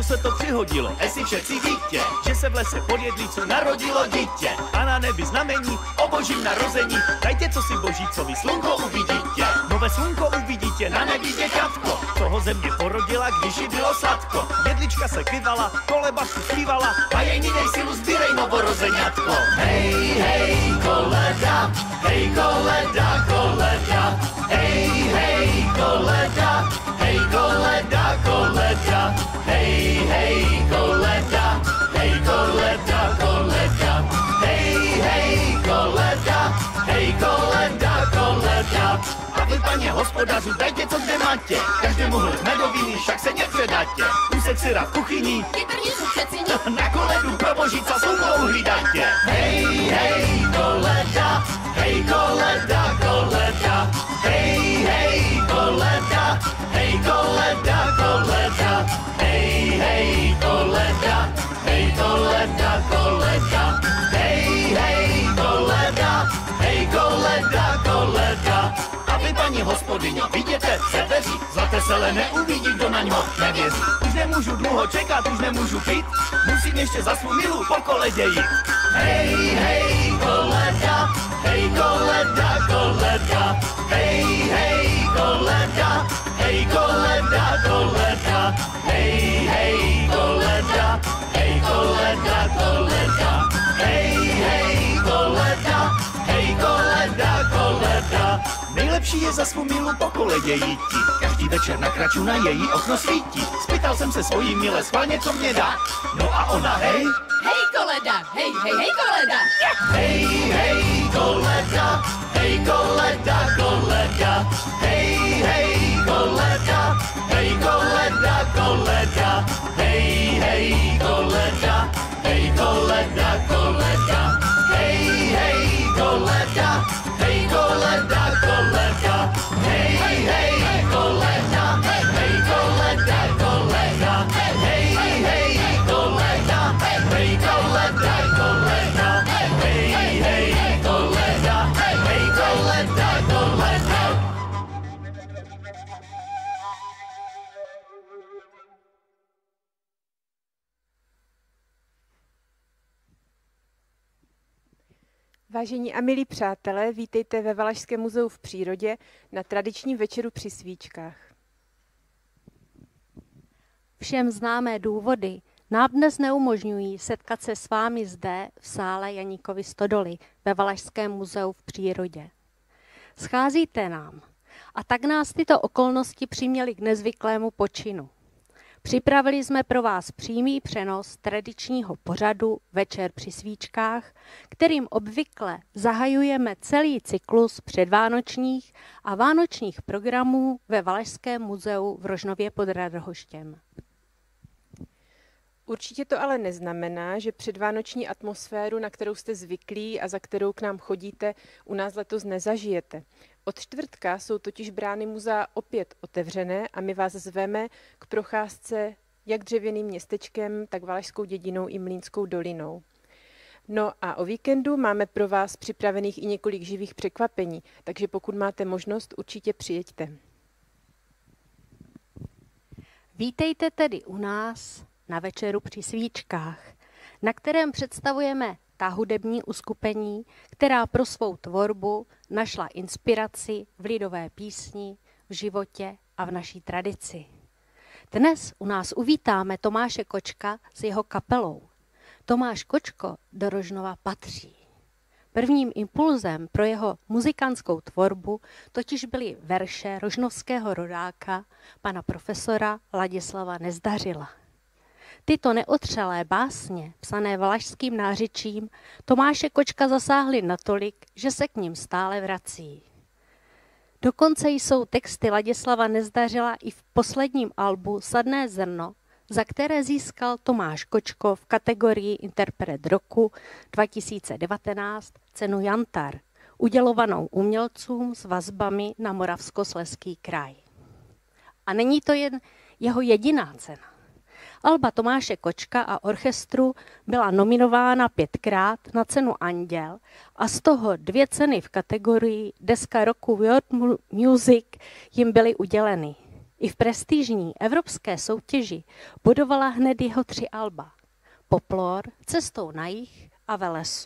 Bohu se to přihodilo, esi všetci dítě, že se v lese pod jedlicu narodilo dítě. A na nebi znamení o božím narození, dajte co si božícovi, slunko uvidíte. Nové slunko uvidíte, na nebi děťatko, co ho země porodila, když jí bylo sladko. Jedlička se kvivala, kolebašku zpívala, a jej dej silu, zbírej novorozeňatko. Hej, hej, koleda, hej, koleda, koleda, hej, hej, koleda, hej, koleda, koleda, hej, hej, koleda, hej, koleda, koleda, hej, hej, koleda, hej, koleda, koleda. A vy, paně hospodařu, dajte co kde máte, každému hled medoviny, však se nepředáte. Úsek syra v kuchyni, na koledu pro božíca slunko uhlídajte. Hej, hej, koleda, hej, koleda, koleda, hej, hej, koleda, hej, koleda, koleda, hej, hej, koleda, hej, koleda, koleda, hej, hej, koleda, hej, koleda, koleda. A vy, paní hospodyňo, vidíte, se dveří, zlaté sele neuvidí, kdo na něho nevěří. Už nemůžu dlouho čekat, už nemůžu pít, musím ještě za svou milu po koledě jít. Hej, hej, koleda, hej, koleda, koleda, hej, hej, koleda, hej, koleda, koleda, hej, hej, koleda, hej, koleda, koleda, hej, hej, koleda, hej, koleda, koleda. Nejlepší je za svou milu po koledě jít. Každý večer na kraču na její okno svítí. Spýtal jsem se svojí milé schválně, co mě dá. No a ona hej. Hej koleda, hej, hej, hej koleda. Hej, hej, koleda, hej, koleda, koleda, hej, hej, koleda, hej, koleda, koleda, hej, hej, koleda, hej, koleda, koleda, hej, hej, koleda, hej, koleda, koleda, hej, hej, koleda, hej, koleda, koleda, hej, hej, koleda, hej, koleda, koleda, hej, hej, koleda, hej, koleda, koleda. Vážení a milí přátelé, vítejte ve Valašském muzeu v přírodě na tradičním večeru při svíčkách. Všem známé důvody nám dnes neumožňují setkat se s vámi zde v sále Janíkovy stodoly ve Valašském muzeu v přírodě. Scházíte nám a tak nás tyto okolnosti přiměly k nezvyklému počinu. Připravili jsme pro vás přímý přenos tradičního pořadu Večer při svíčkách, kterým obvykle zahajujeme celý cyklus předvánočních a vánočních programů ve Valašském muzeu v Rožnově pod Radhoštěm. Určitě to ale neznamená, že předvánoční atmosféru, na kterou jste zvyklí a za kterou k nám chodíte, u nás letos nezažijete. Od čtvrtka jsou totiž brány muzea opět otevřené a my vás zveme k procházce jak dřevěným městečkem, tak Valašskou dědinou i Mlýnskou dolinou. No a o víkendu máme pro vás připravených i několik živých překvapení, takže pokud máte možnost, určitě přijeďte. Vítejte tedy u nás na Večeru při svíčkách, na kterém představujeme ta hudební uskupení, která pro svou tvorbu našla inspiraci v lidové písni, v životě a v naší tradici. Dnes u nás uvítáme Tomáše Kočka s jeho kapelou. Tomáš Kočko do Rožnova patří. Prvním impulzem pro jeho muzikantskou tvorbu totiž byly verše rožnovského rodáka, pana profesora Ladislava Nezdařila. Tyto neotřelé básně, psané valašským nářečím, Tomáše Kočka zasáhly natolik, že se k ním stále vrací. Dokonce jsou texty Ladislava Nezdařila i v posledním albu Sadné zrno, za které získal Tomáš Kočko v kategorii Interpret roku 2019 cenu Jantar, udělovanou umělcům s vazbami na Moravskoslezský kraj. A není to jen jeho jediná cena. Alba Tomáše Kočka a orchestru byla nominována 5krát na cenu Anděl a z toho 2 ceny v kategorii Deska roku World Music jim byly uděleny. I v prestižní evropské soutěži bodovala hned jeho 3 alba. Poplor, Cestou na jih a Velesu.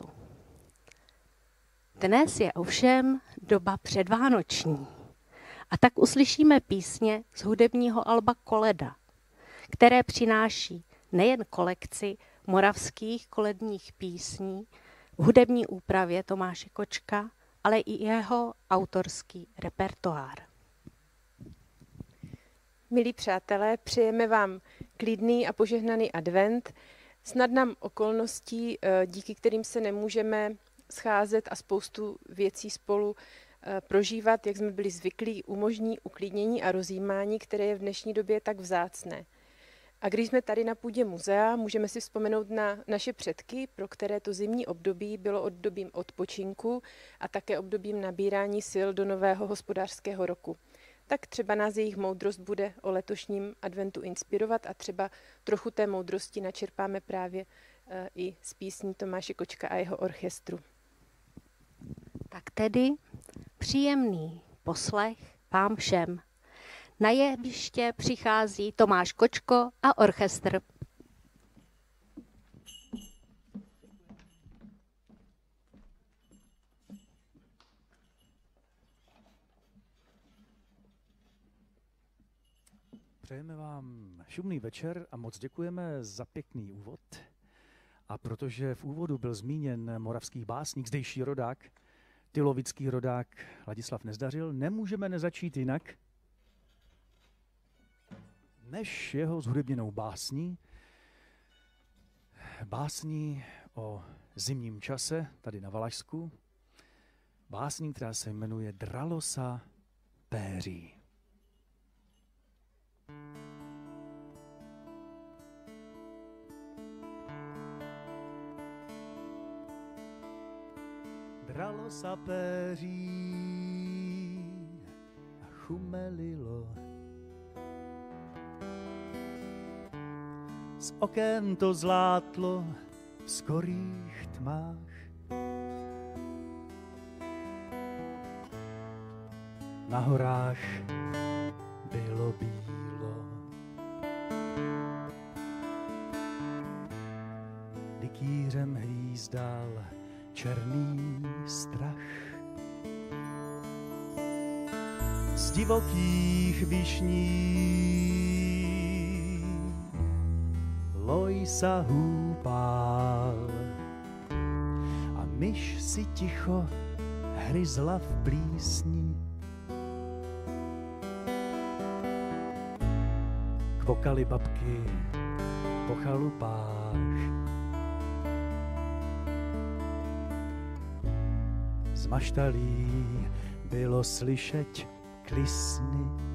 Dnes je ovšem doba předvánoční. A tak uslyšíme písně z hudebního alba Koleda, které přináší nejen kolekci moravských koledních písní v hudební úpravě Tomáše Kočka, ale i jeho autorský repertoár. Milí přátelé, přejeme vám klidný a požehnaný advent. Snad nám okolností, díky kterým se nemůžeme scházet a spoustu věcí spolu prožívat, jak jsme byli zvyklí, umožní uklidnění a rozjímání, které je v dnešní době tak vzácné. A když jsme tady na půdě muzea, můžeme si vzpomenout na naše předky, pro které to zimní období bylo obdobím odpočinku a také obdobím nabírání sil do nového hospodářského roku. Tak třeba nás jejich moudrost bude o letošním adventu inspirovat a třeba trochu té moudrosti načerpáme právě i z písní Tomáše Kočka a jeho orchestru. Tak tedy příjemný poslech vám všem. Na jeviště přichází Tomáš Kočko a orchestr. Přejeme vám šumný večer a moc děkujeme za pěkný úvod. A protože v úvodu byl zmíněn moravský básník, zdejší rodák, tylovický rodák Ladislav Nezdařil, nemůžeme nezačít jinak, než jeho zhudebněnou básní o zimním čase tady na Valašsku, básní, která se jmenuje Dralo sa péří. Dralo sa péří a chumelilo. Z oken to zlátlo v skorých tmách. Na horách bylo bílo. Likýřem hvízdal černý strach. Z divokých višní loj sa húpal a myš si ticho hryzla v plísni. Kvokaly babky po chalupách. Z maštalí bylo slyšet klisny.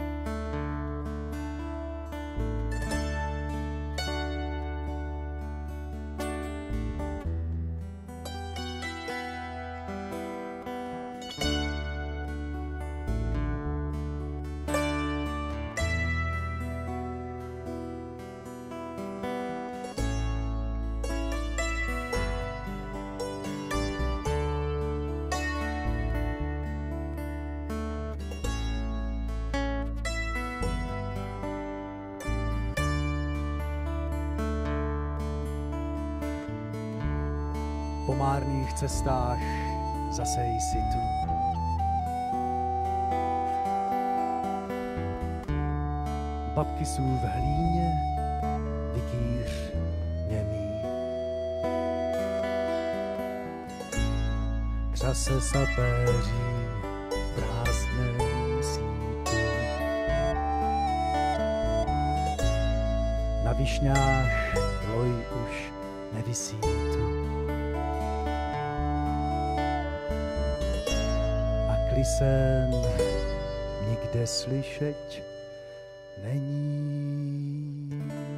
Po márných cestách zase jsi tu. Babky jsou v hlíně, vikýř němý. Třase sa péří v prázdném sítu. Na višňách loj už nevisí tu. Klisen nikde slyšet není.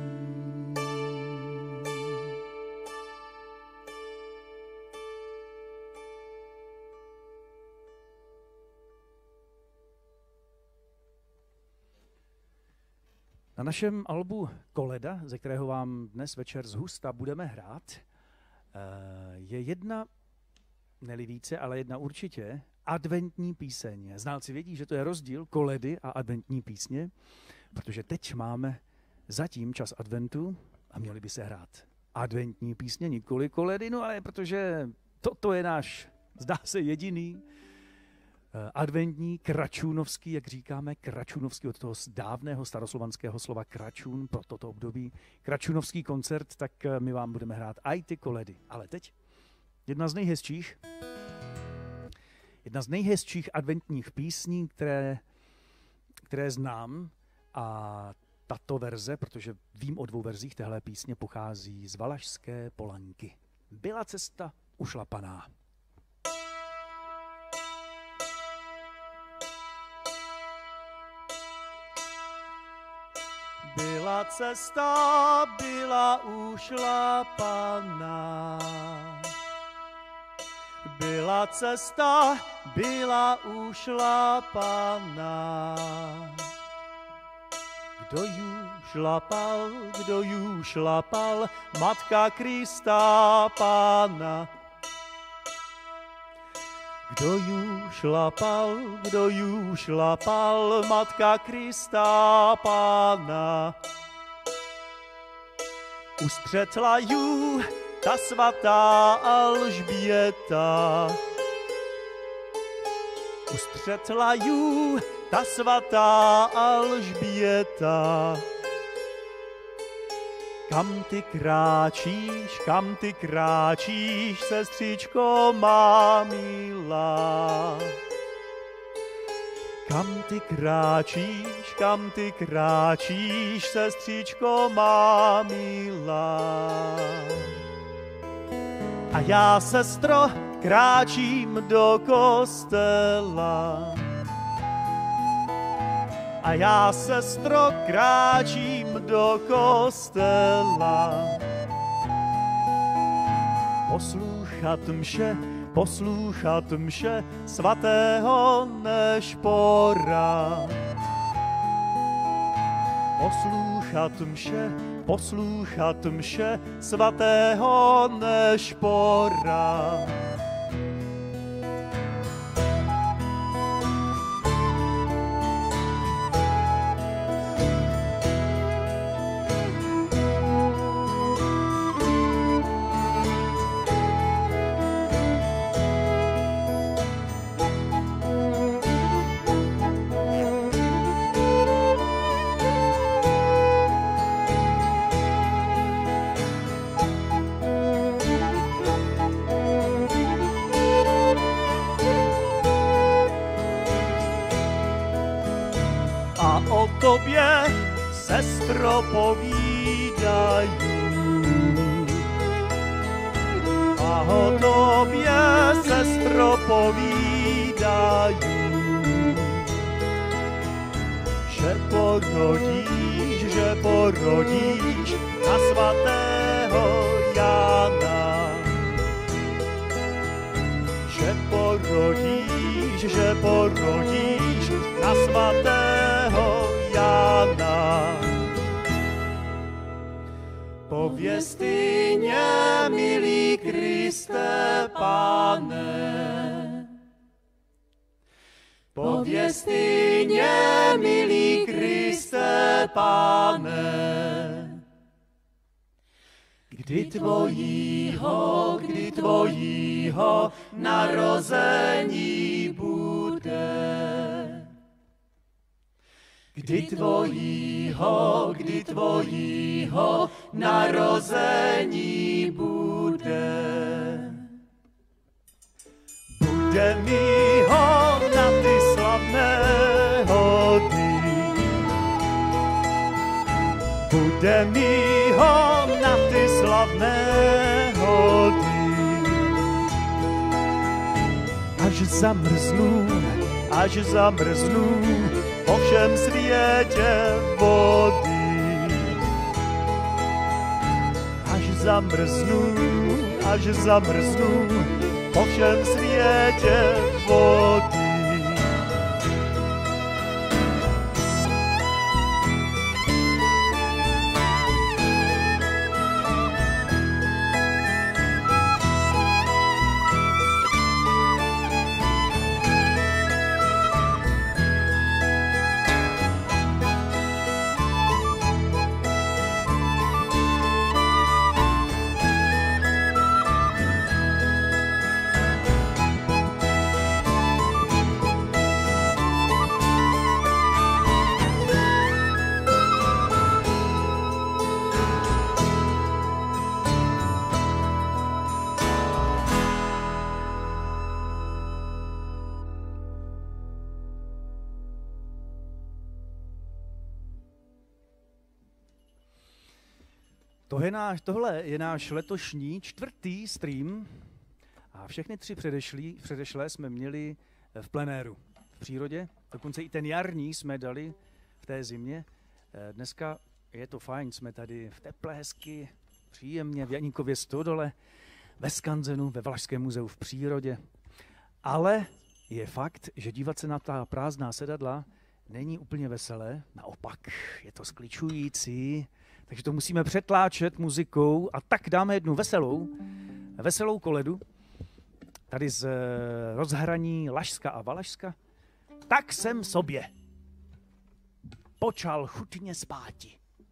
Na našem albu Koleda, ze kterého vám dnes večer zhusta budeme hrát, je jedna, ne-li více, ale jedna určitě, adventní píseň. Znalci vědí, že to je rozdíl koledy a adventní písně, protože teď máme zatím čas adventu a měli by se hrát adventní písně, nikoli koledy, no ale protože toto je náš, zdá se, jediný adventní, kračůnovský, jak říkáme, kračůnovský od toho dávného staroslovanského slova kračůn pro toto období, kračůnovský koncert, tak my vám budeme hrát aj ty koledy. Ale teď jedna z nejhezčích adventních písní, které znám, a tato verze, protože vím o 2 verzích téhle písně, pochází z Valašské Polanky. Byla cesta ušlapaná. Byla cesta, byla ušlapaná. Byla cesta, byla ušlapaná. Kdo ju šlapal, Matka Krista Pána. Kdo ju šlapal, Matka Krista Pána. Ustřetla ju ta svatá Alžběta. Ustřetla ju ta svatá Alžběta. Kam ty kráčíš, sestřičko má milá. Kam ty kráčíš, sestřičko má milá. A já, sestro, kráčím do kostela. A já, sestro, kráčím do kostela. Poslouchat mše svatého Nešpora. Poslouchat mše svatého Nešpora. O tobě, sestro, povídají. A o tobě, sestro, povídají. Že porodíš na svatého Jana. Že porodíš na svatého Jana. Pověstině, milý Kriste Pane. Pověstině, milý Kriste Pane. Kdy tvojího narození bude. Kdy tvojího narození bude. Bude mýho na ty slavné hody. Bude mýho na ty slavné hody. Až zamrznu po všem světě vody. Až zamrznu po všem světě vody. Tohle je náš letošní 4. stream a všechny 3 předešlé jsme měli v plenéru, v přírodě. Dokonce i ten jarní jsme dali v té zimě. Dneska je to fajn, jsme tady v teple hezky, příjemně v Janíkově Stodole, ve Skanzenu, ve Valašském muzeu v přírodě. Ale je fakt, že dívat se na ta prázdná sedadla není úplně veselé, naopak je to skličující, takže to musíme přetláčet muzikou a tak dáme jednu veselou koledu, tady z rozhraní Lašska a Valašska. Tak jsem sobě počal chutně spáti.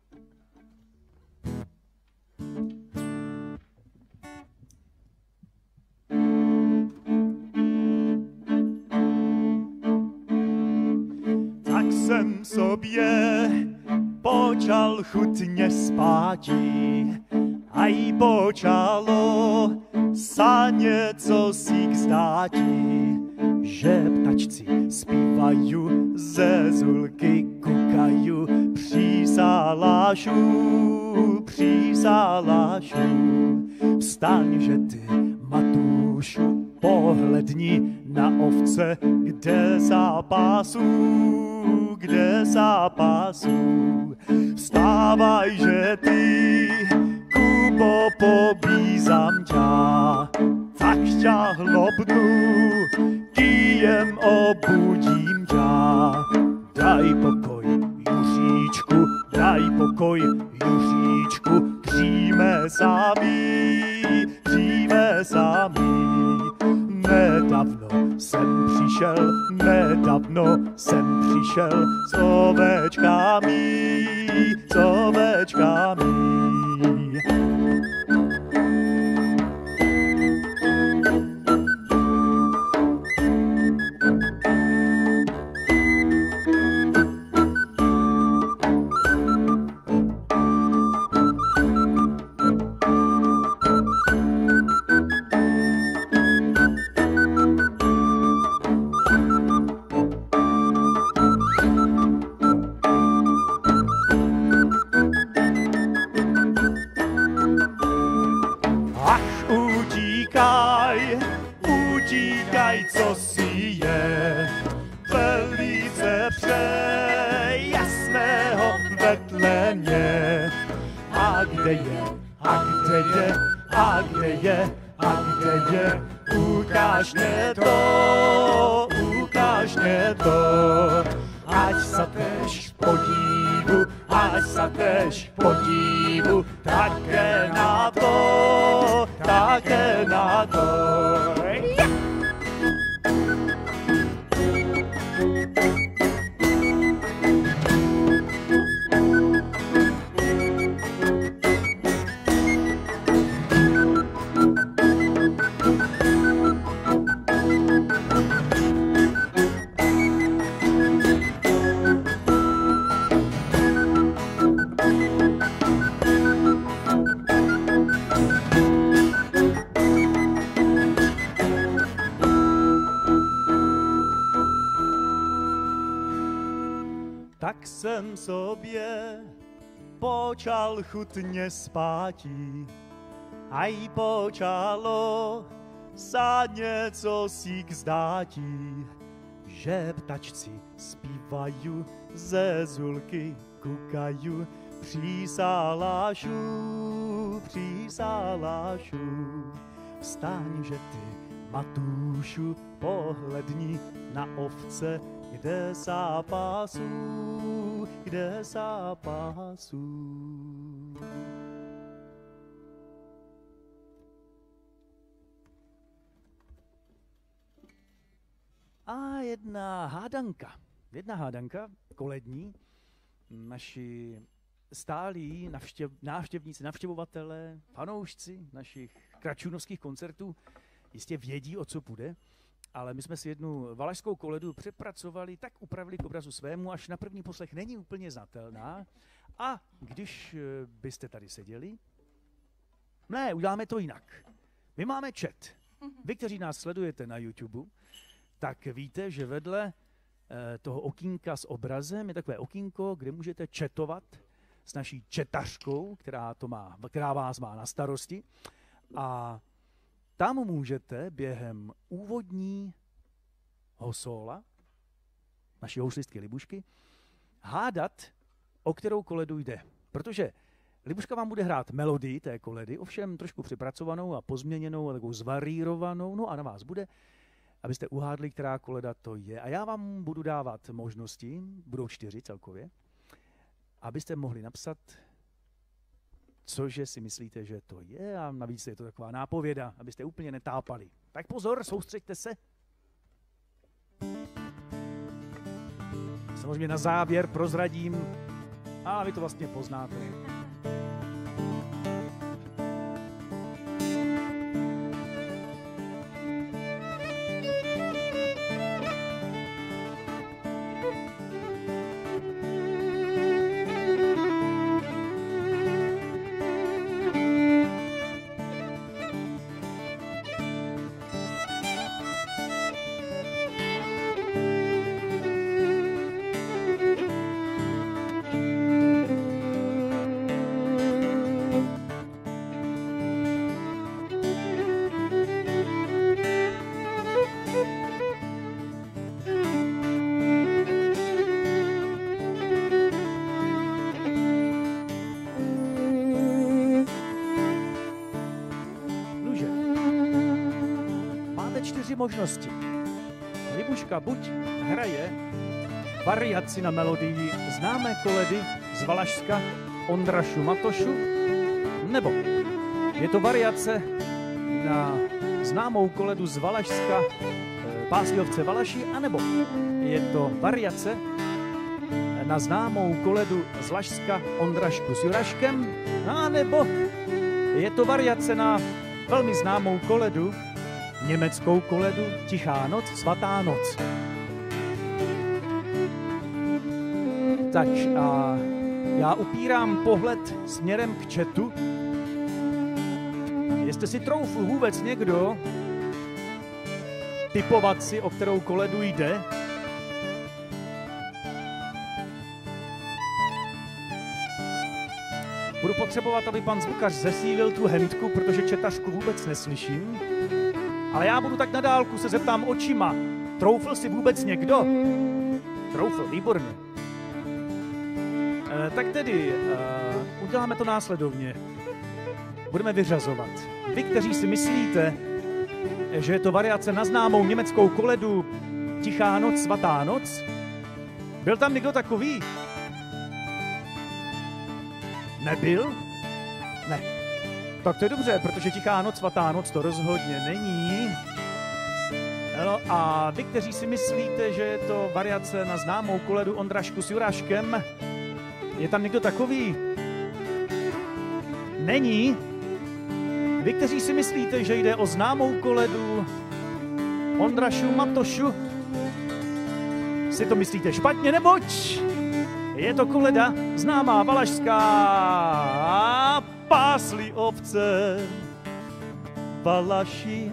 Tak jsem sobě počal chutně spáti, a jí počalo sa něco si k zdáti, že ptačci zpívají, ze zulky kukají, přísalášu, vstaň, že ty, Matúšu, pohledni na ovce, kde zápasů, vstávaj, že ty, Kubo, pobízam ťa, tak ťa hlobnu, kyjem obudím ťa. Daj pokoj, Juříčku, kříme sami. Nedávno jsem přišel s ovečkami. Utíkaj, co si je, velice přejasného vedle mě. A kde je, ukáž mě to, ať sa tež podívu, také na to. Tak jsem sobě počal chutně spáti, a jí počalo sa něco si k zdáti, že ptačci zpívají, ze zulky kukají, přísalášu, vstaň, že ty, Matúšu, pohledni na ovce, kde zápasů. A jedna hádanka kolední, naši stálí návštěvníci, navštěvovatelé, fanoušci našich kračunovských koncertů jistě vědí, o co půjde, ale my jsme si jednu valašskou koledu přepracovali, tak upravili k obrazu svému, až na první poslech není úplně znatelná. A když byste tady seděli, ne, uděláme to jinak. My máme chat. Vy, kteří nás sledujete na YouTube, tak víte, že vedle toho okýnka s obrazem je takové okýnko, kde můžete chatovat s naší četařkou, která vás má na starosti. A tam můžete během úvodního sóla naší houslistky Libušky hádat, o kterou koledu jde. Protože Libuška vám bude hrát melodii té koledy, ovšem trošku přepracovanou a pozměněnou a takovou zvarírovanou, no a na vás bude, abyste uhádli, která koleda to je. A já vám budu dávat možnosti, budou 4 celkově, abyste mohli napsat, cože si myslíte, že to je, a navíc je to taková nápověda, abyste úplně netápali. Tak pozor, soustřeďte se. Samozřejmě na závěr prozradím, a vy to vlastně poznáte. Možnosti. Libuška buď hraje variaci na melodii známé koledy z Valašska Ondrašu Matošu, nebo je to variace na známou koledu z Valašska Pásliovce Valaši, anebo je to variace na známou koledu z Lašska Ondrašku s Juraškem, anebo je to variace na velmi známou koledu, německou koledu Tichá noc, svatá noc. Tak a já upírám pohled směrem k chatu. Jestli si troufl vůbec někdo tipovat si, o kterou koledu jde, budu potřebovat, aby pan zvukař zesílil tu hentku, protože četařku vůbec neslyším. Ale já budu tak na dálku, se zeptám očima. Troufl si vůbec někdo? Troufl, výborně. Tak tedy, uděláme to následovně. Budeme vyřazovat. Vy, kteří si myslíte, že je to variace na známou německou koledu Tichá noc, svatá noc, byl tam někdo takový? Nebyl? Ne. Tak to je dobře, protože Tichá noc, svatá noc to rozhodně není. No a vy, kteří si myslíte, že je to variace na známou koledu Ondrašku s Juráškem, je tam někdo takový? Není. Vy, kteří si myslíte, že jde o známou koledu Ondrašu Matošu, si to myslíte špatně, neboť je to koleda známá valašská. Pásli ovce Valaši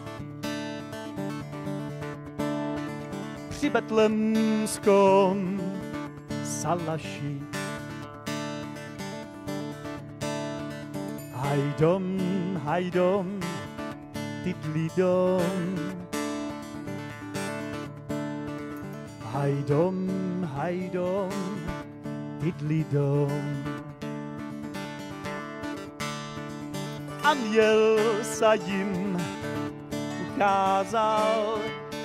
při betlemskom salaši. Hajdom, hajdom, tidlidom. Hajdom, hajdom, tidlidom. Anjel sa jim ukázal,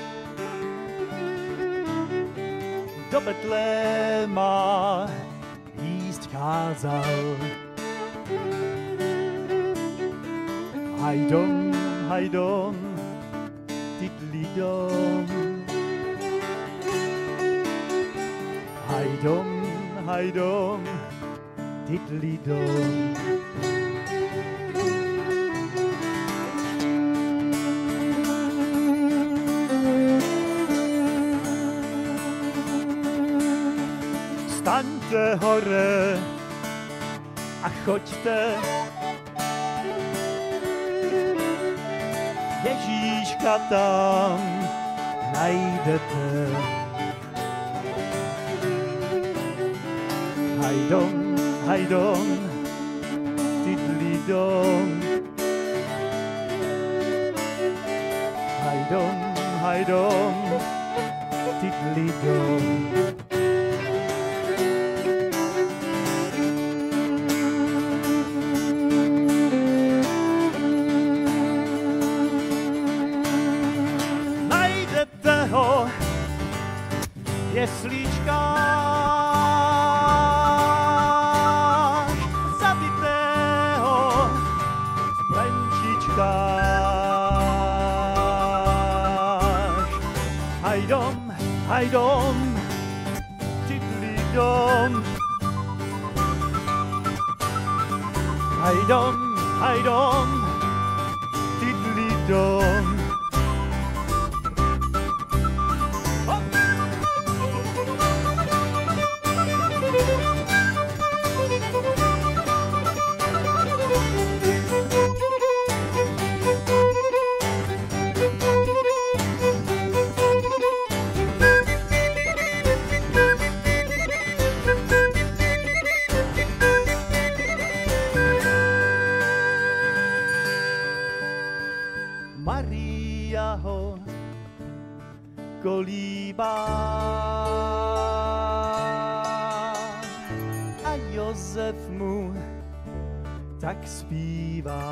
do Betléma jíst kázal. Hajdom, hajdom, tidlidom. Hajdom, hajdom, tidlidom. Staňte hore a choďte, Ježíška tam najdete. Hajdom, hajdom, tidlidom. Hajdom, hajdom, tidlidom. Najdete ho v jesličkách, zabitého v plenčičkách. Hajdom, hajdom, tidlidom. Hajdom, hajdom, tidlidom. Maria ho kolíbá a Josef mu tak zpívá,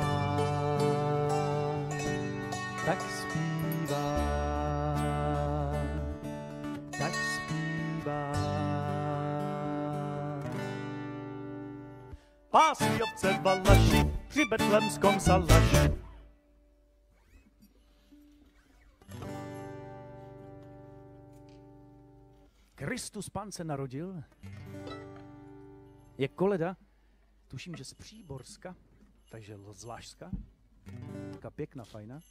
tak zpívá, tak zpívá. Pásí ovce Valaši při betlemskom salaši. Kristus Pán se narodil, je koleda, tuším, že z Příborska, takže z Lášska, taká pěkná, fajná.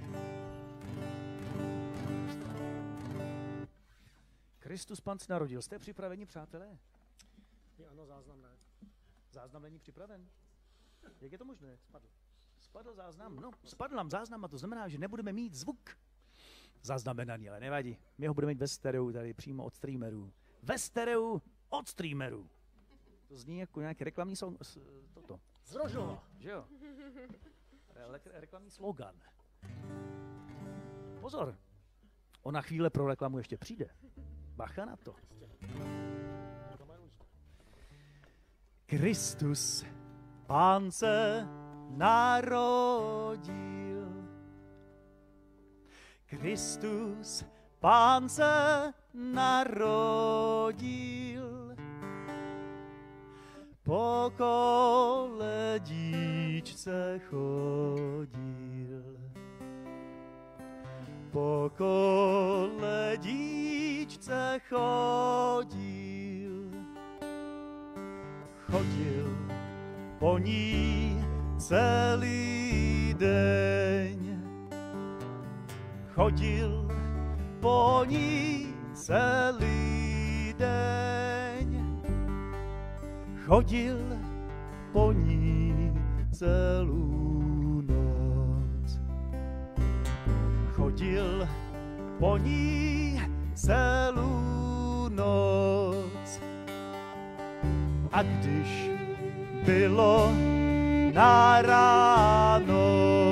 Kristus Pán se narodil, jste připraveni, přátelé? Ano, záznam ne. Záznam není připraven? Jak je to možné? Spadl záznam? No, spadl nám záznam a to znamená, že nebudeme mít zvuk zaznamenaný, ale nevadí. My ho budeme mít ve stereu tady přímo od streamerů. Ve stereu od streamerů. To zní jako nějaký reklamní song, toto. Z Rožnova. Že jo? Reklamní slogan. Pozor, ona chvíle pro reklamu ještě přijde. Bacha na to. Kristus, Pán se narodil. Kristus, Pán se narodil. Po koledíčce chodil. Po koledíčce chodil. Chodil po ní celý den. Chodil po ní celý den. Chodil po ní celou noc. Chodil po ní celou noc. A když bylo na ráno,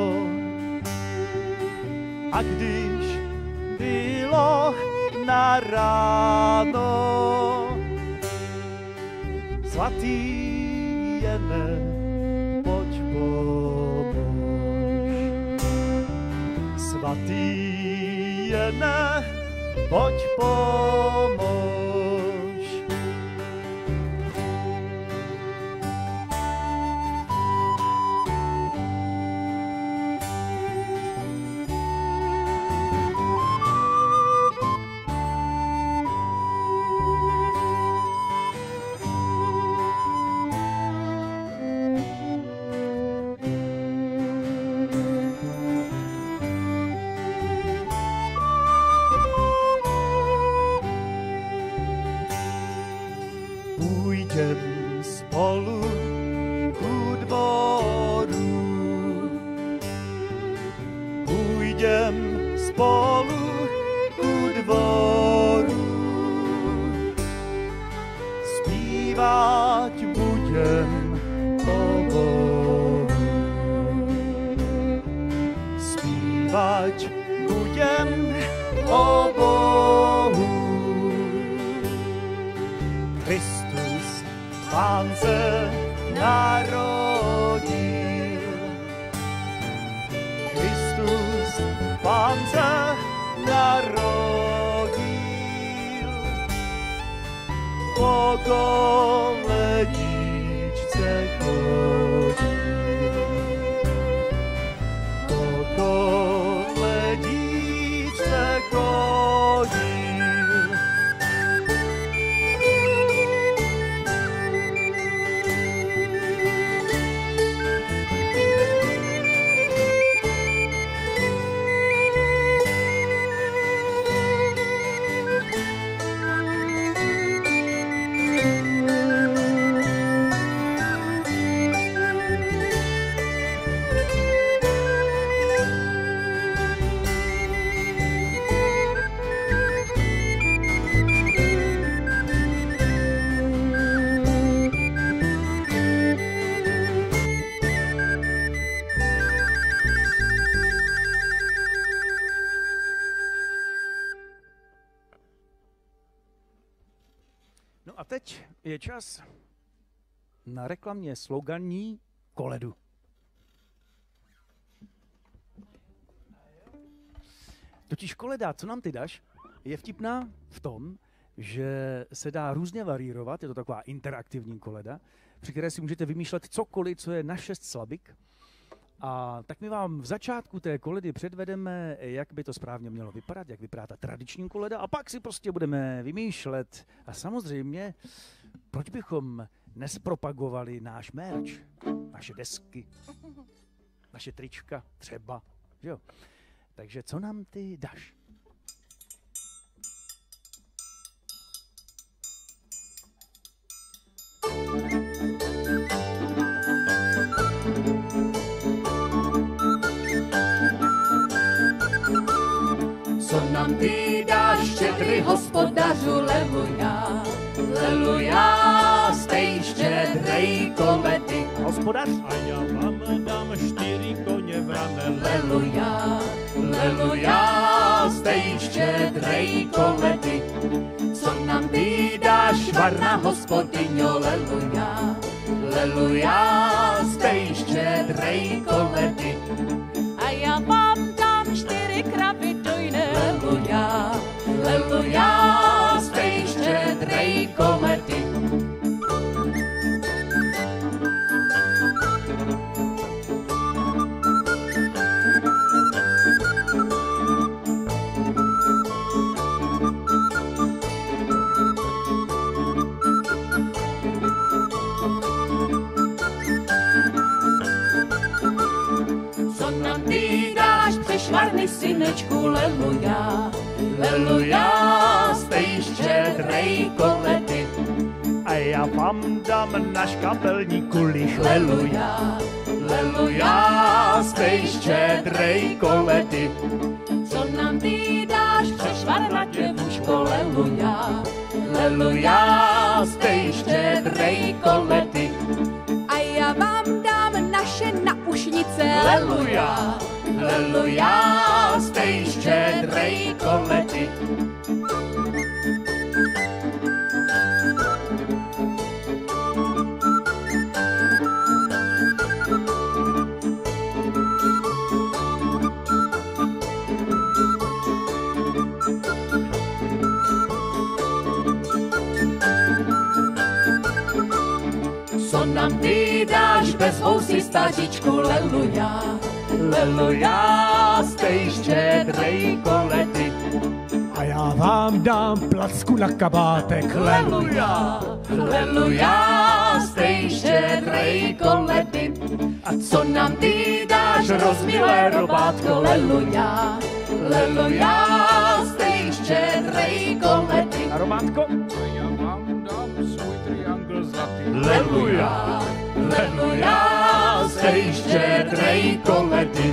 a když bylo na ráno, svatý Jene, pojď pomož. Svatý Jene, pojď pomož. Půjdem spolu ku dvoru, půjdem spolu ku dvoru, zpívat budem budem o Bohu. Zpívať budem o Bohu. Kristus Pán se narodil. Kristus Pán se narodil. Po koledičce chodil. Po koledičce chodil. No a teď je čas na reklamně sloganí koledu. Totiž koleda, co nám ty dáš, je vtipná v tom, že se dá různě varírovat, je to taková interaktivní koleda, při které si můžete vymýšlet cokoliv, co je na 6 slabik. A tak my vám v začátku té koledy předvedeme, jak by to správně mělo vypadat, jak vypadá ta tradiční koleda, a pak si prostě budeme vymýšlet. A samozřejmě, proč bychom nespropagovali náš merch, naše desky, naše trička třeba, že jo? Takže co nám ty dáš? Co nám ty dáš, štědrý hospodařu, leluja, leluja, stej štědrej komety. Hospodář? A já vám dám 4 koně v rame. Leluja, leluja, stej štědrej komety. Co nám ty dáš, varná hospodyňo, leluja, leluja, stej štědrej komety. A já vám dám 4 kravy dojné, leluja, leluja, stej štědrej komety. Švarný synečku, leluja, leluja, stej štědrej koledy. A já vám dám náš kapelní kulich. Leluja, leluja, stej štědrej koledy. Co nám ty dáš, přešvarná děvuško, leluja, leluja, stej štědrej koledy. A já vám dám naše naušnice, leluja, leluja, stej štědrej koledy. Co nám ty dáš, bez housy staříčku, leluja, leluja, stej štědrej koledy. A já vám dám placku na kabátek. Leluja, leluja, stej štědrej koledy. A co nám ty dáš, rozmilé robátko, leluja, leluja, stej štědrej koledy. A Romátko? A já vám dám svůj triangl zlatý. Leluja, leluja, stej štědrej koledy.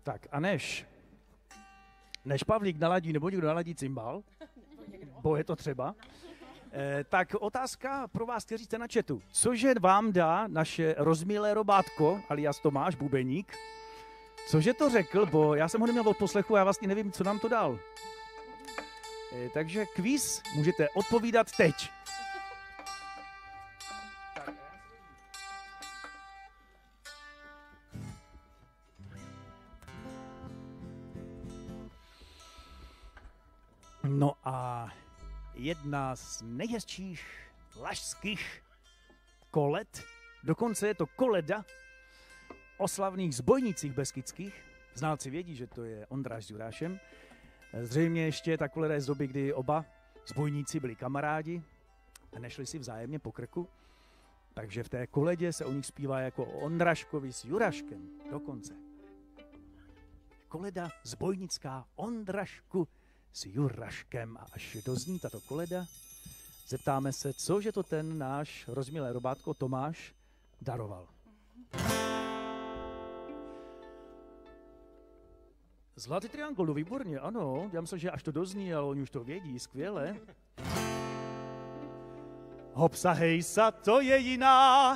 Tak a než Pavlík naladí, nebo někdo naladí cymbal, bo je to třeba, tak otázka pro vás, kteří jste na chatu. Cože vám dá naše rozmilé robátko, alias Tomáš Bubeník, cože to řekl, bo já jsem ho neměl od poslechu a já vlastně nevím, co nám to dal. Takže kvíz můžete odpovídat teď. No a jedna z nejhezčích lašských kolet, dokonce je to koleda o slavných zbojnících beskydských. Znalci vědí, že to je Ondráš s Jurášem. Zřejmě ještě ta koleda je z doby, kdy oba zbojníci byli kamarádi a nešli si vzájemně po krku. Takže v té koledě se o nich zpívá jako o Ondraškovi s Juraškem dokonce. Koleda zbojnická Ondrašku s Juraškem. A až dozní tato koleda, zeptáme se, cože to ten náš rozmilé robátko Tomáš daroval. Zlatý triangl, no výborně, ano. Já myslím, že až to dozní, ale oni už to vědí, skvěle. Hopsa hejsa, to je jiná.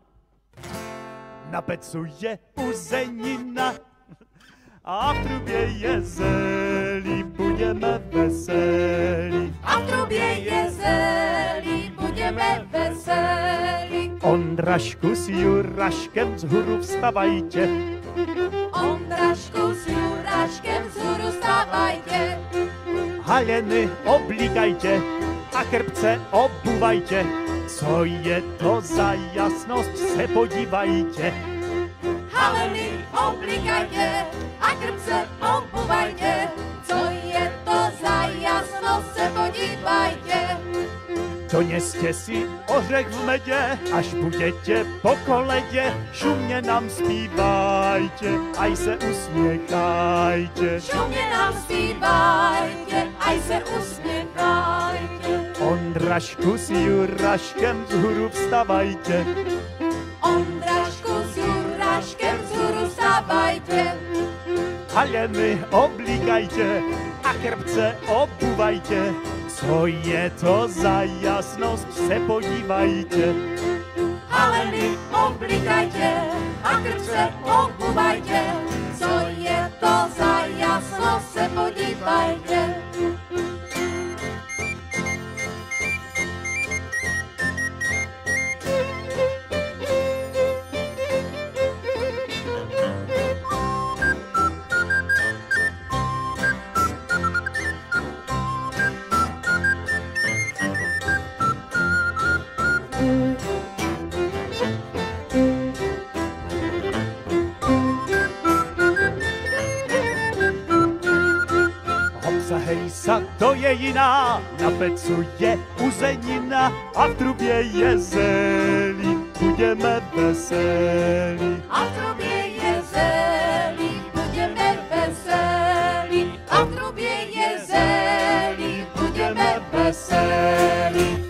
Na pecu je uzenina. A v trubě je zelí, budeme veselí. A v trubě je zelí, budeme veselí. Ondrašku s Juraškem vzhůru vstavajte. Ondrašku s Juraškem vzhůru vstavajte. Haleny oblíkajte a krpce obuvajte. Co je to za jasnost, se podívajte. Haleny oblíkajte a krpce obuvajte. Co je to za jasnost, se podívajte. Doněste si ořech v medě, až budete po koledě, šumně nám zpívajte, aj se usměchajte. Šumně nám zpívajte, aj se usměchajte. Ondrašku s Juraškem vzhůru vstavajte. Ondrašku s Juraškem vzhůru vstavajte. Haleny oblíkajte a krpce obuvajte. Co je to za jasnost, se podívajte. Haleny oblíkajte a krpce obuvajte. Co je to za jasnost, se podívajte. Hejsa, to je jiná, na pecu je uzenina a v trubě je zelí, budeme veselí. A v trubě je zelí, budeme veselí. A v trubě je zelí, budeme veselí.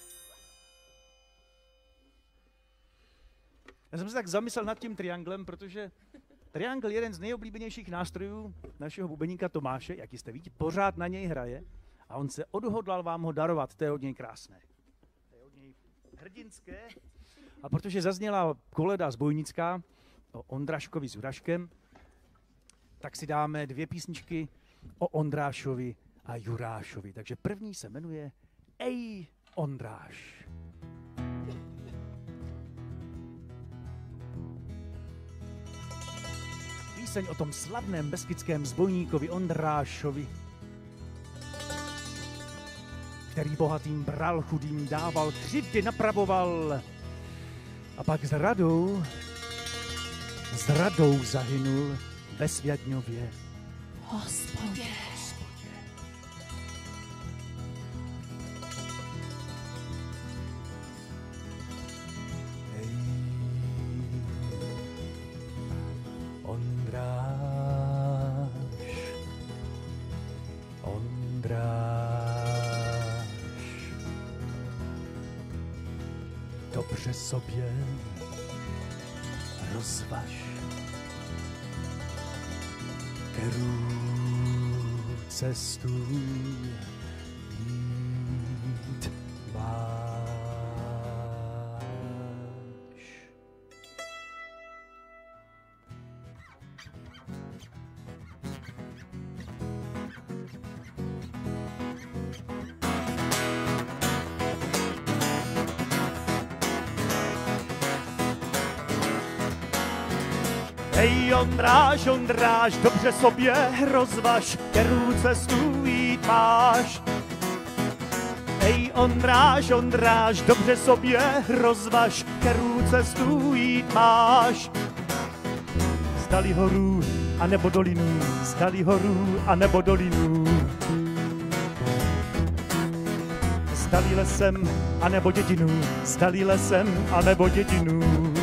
Já jsem se tak zamyslel nad tím trianglem, protože triangl je jeden z nejoblíbenějších nástrojů našeho bubeníka Tomáše, jak jste vidí, pořád na něj hraje a on se odhodlal vám ho darovat, to je od něj krásné. To je od něj hrdinské. A protože zazněla koleda zbojnická o Ondraškovi s Juraškem, tak si dáme dvě písničky o Ondrášovi a Jurášovi. Takže první se jmenuje Ej Ondráš. Píseň o tom slavném beskydském zbojníkovi Ondrášovi, který bohatým bral, chudým dával, křivdy napravoval a pak s radou zahynul ve Svědňově. Hospodě. Dobře sobě rozvaž. kterou cestu jít máš. Hej, Ondráš, Ondráš, dobře sobě rozvaž, kterou cestu jít máš. Hej, Ondráš, Ondráš, dobře sobě rozvaž, kterou cestu jít máš. Zdali horu, anebo dolinu, zdali horu, anebo dolinu. Zdali lesem, anebo dědinu, zdali lesem, anebo dědinu.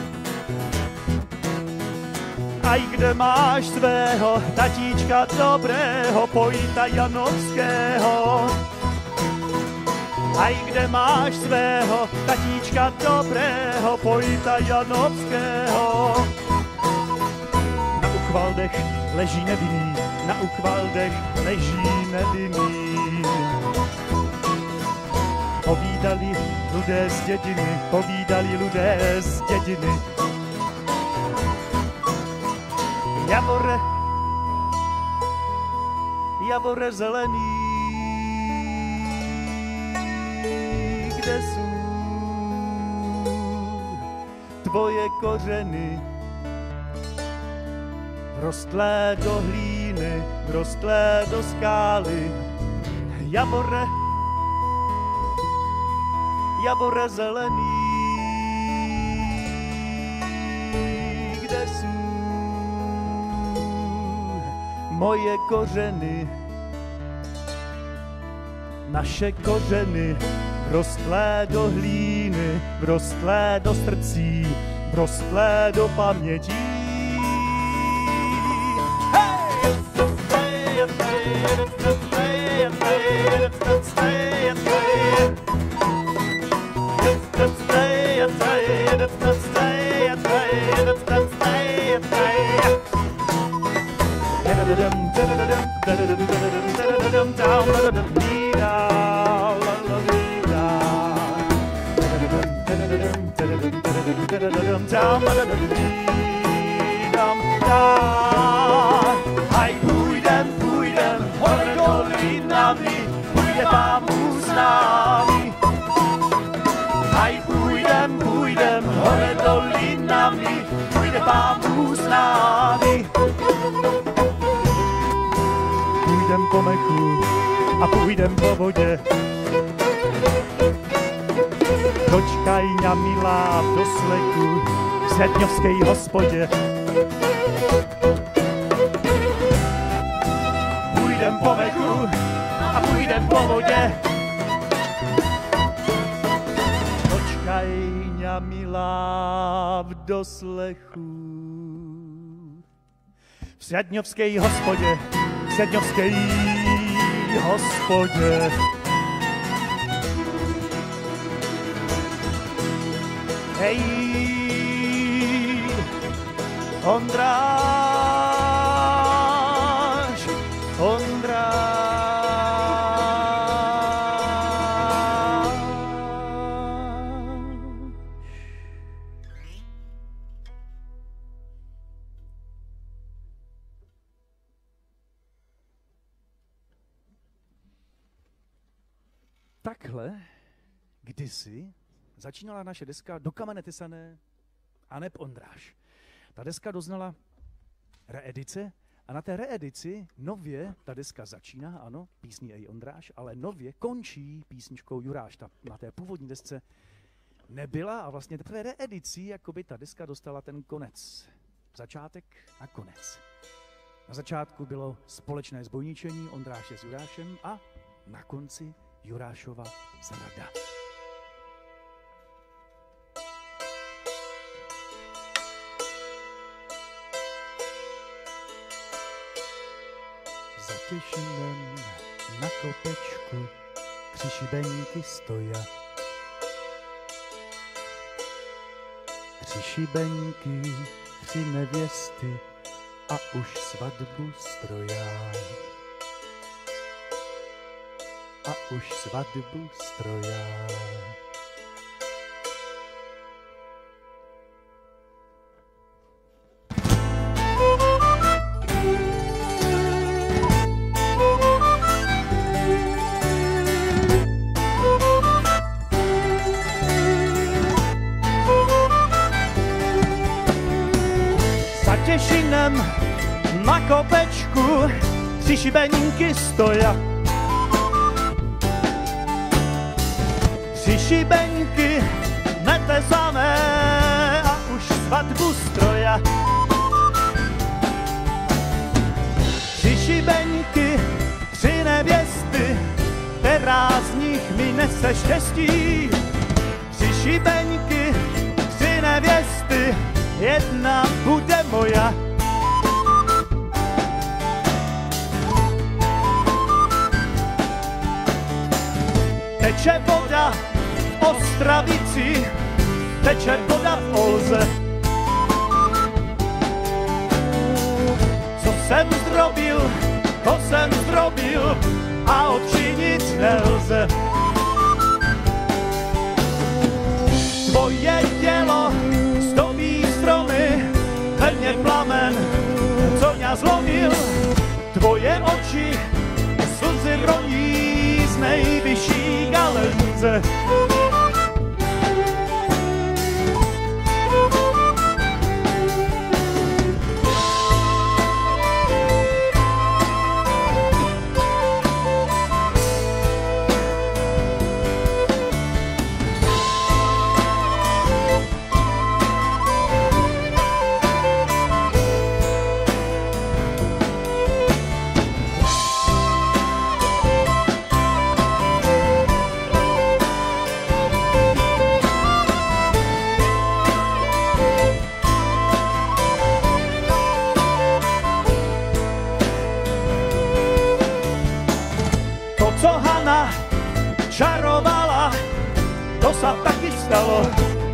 Aj kde máš svého tatíčka dobrého, Pojita Janovského. Aj kde máš svého tatíčka dobrého, Pojita Janovského. Na Uchvaldech leží nevinný, na Uchvaldech leží nevinný. Povídali lidé z dědiny, povídali lidé z dědiny. Javore, javore zelený, kde jsou tvoje kořeny? Vrostlé do hlíny, vrostlé do skály. Javore, javore zelený, kde jsou moje kořeny, naše kořeny, vrostlé do hlíny, vrostlé do srdcí, vrostlé do pamětí. Aj půjdem, půjdem, hore dolinami, půjde Pán Bůh s námi. Aj půjdem, půjdem, hore dolinami, půjde Pán Bůh s námi. Půjdem po mechu a půjdem po vodě. Dočkaj ňa milá v doslechu v Sedňovskej hospodě. Půjdem po mechu a půjdem po vodě. Dočkaj ňa milá v doslechu v Sedňovskej hospodě, v Sedňovskej hospodě. Hej, Ondráš, Ondráš. Takhle kdysi začínala naše deska Do kamene tesané Aneb Ondráš. Ta deska doznala reedice a na té reedici nově ta deska začíná, ano, písní Ej Ondráš, ale nově končí písničkou Juráš. Ta na té původní desce nebyla a vlastně teprve reedicí jakoby ta deska dostala ten konec. Začátek a konec. Na začátku bylo společné zbojničení Ondráše s Jurášem a na konci Jurášova zrada. Za Těšinem na kopečku 3 šibenky stoja. 3 šibenky, 3 nevěsty a už svatbu stroja. A už svatbu stroja. Za Těšinem na kopečku tři šibeníky stoja. Tři šibeníky netesané a už svatbu stroja. Tři šibeníky, tři nevěsty, která z nich mi nese štěstí. Tři šibeníky, tři nevěsty, jedna bude moja. Teče voda v Ostravici, teče voda v Olze. Co jsem zrobil, to jsem zrobil a odčinit nelze. Tvoje tělo zdobí stromy, ve mně plamen, co mě zlomil. Tvoje oči slzy roní z nejvyšší galenze. Co Hana čarovala, to sa taky stalo.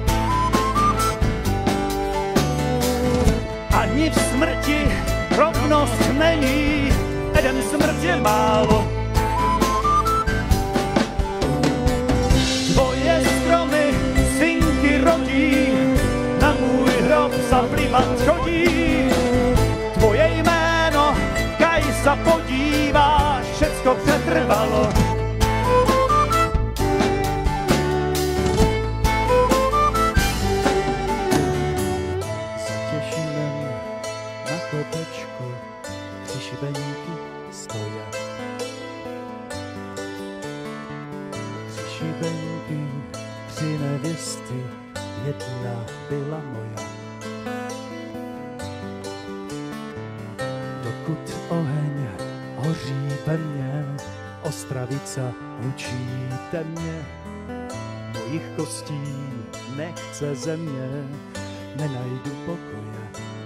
Ani v smrti rovnost není, jeden smrt je málo. Tvoje stromy synky rodí, na můj hrob zaplivat chodí. Tvoje jméno, kaj sa podíváš, všecko přetrvalo. Za Těšinem na kopečku tři šibeníky stoja. Tři šibeníky, tři nevěsty, jedna byla moja. Dokud oheň hoří ve mně, Ostravica učíte mě. Mojich kostí nechce země, nenajdu pokoje.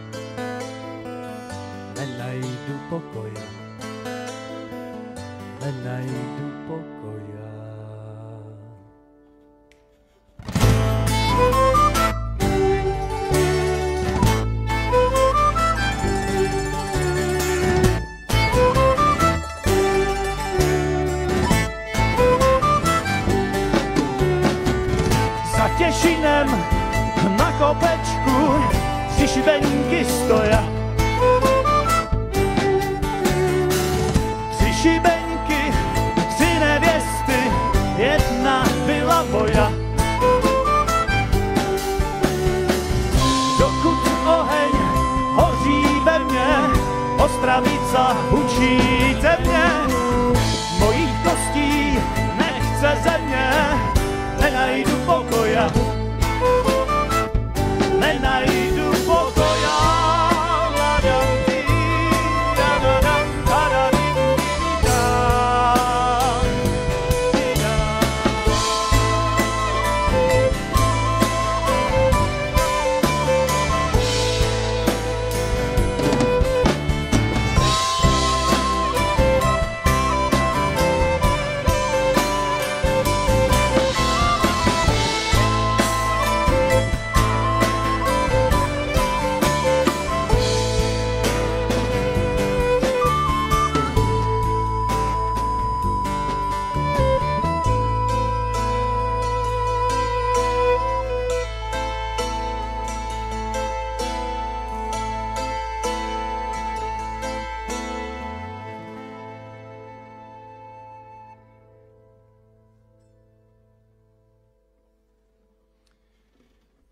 Nenajdu pokoje. Nenajdu pokoje. Za Těšinem na kopečku tři šibeníky stoja. Tři šibeníky, tři nevěsty, jedna byla moja. Dokud oheň hoří ve mně, Ostravica učíte mě. Mojich kostí nechce země, nenajdu pokoja. Nenajdu pokoja.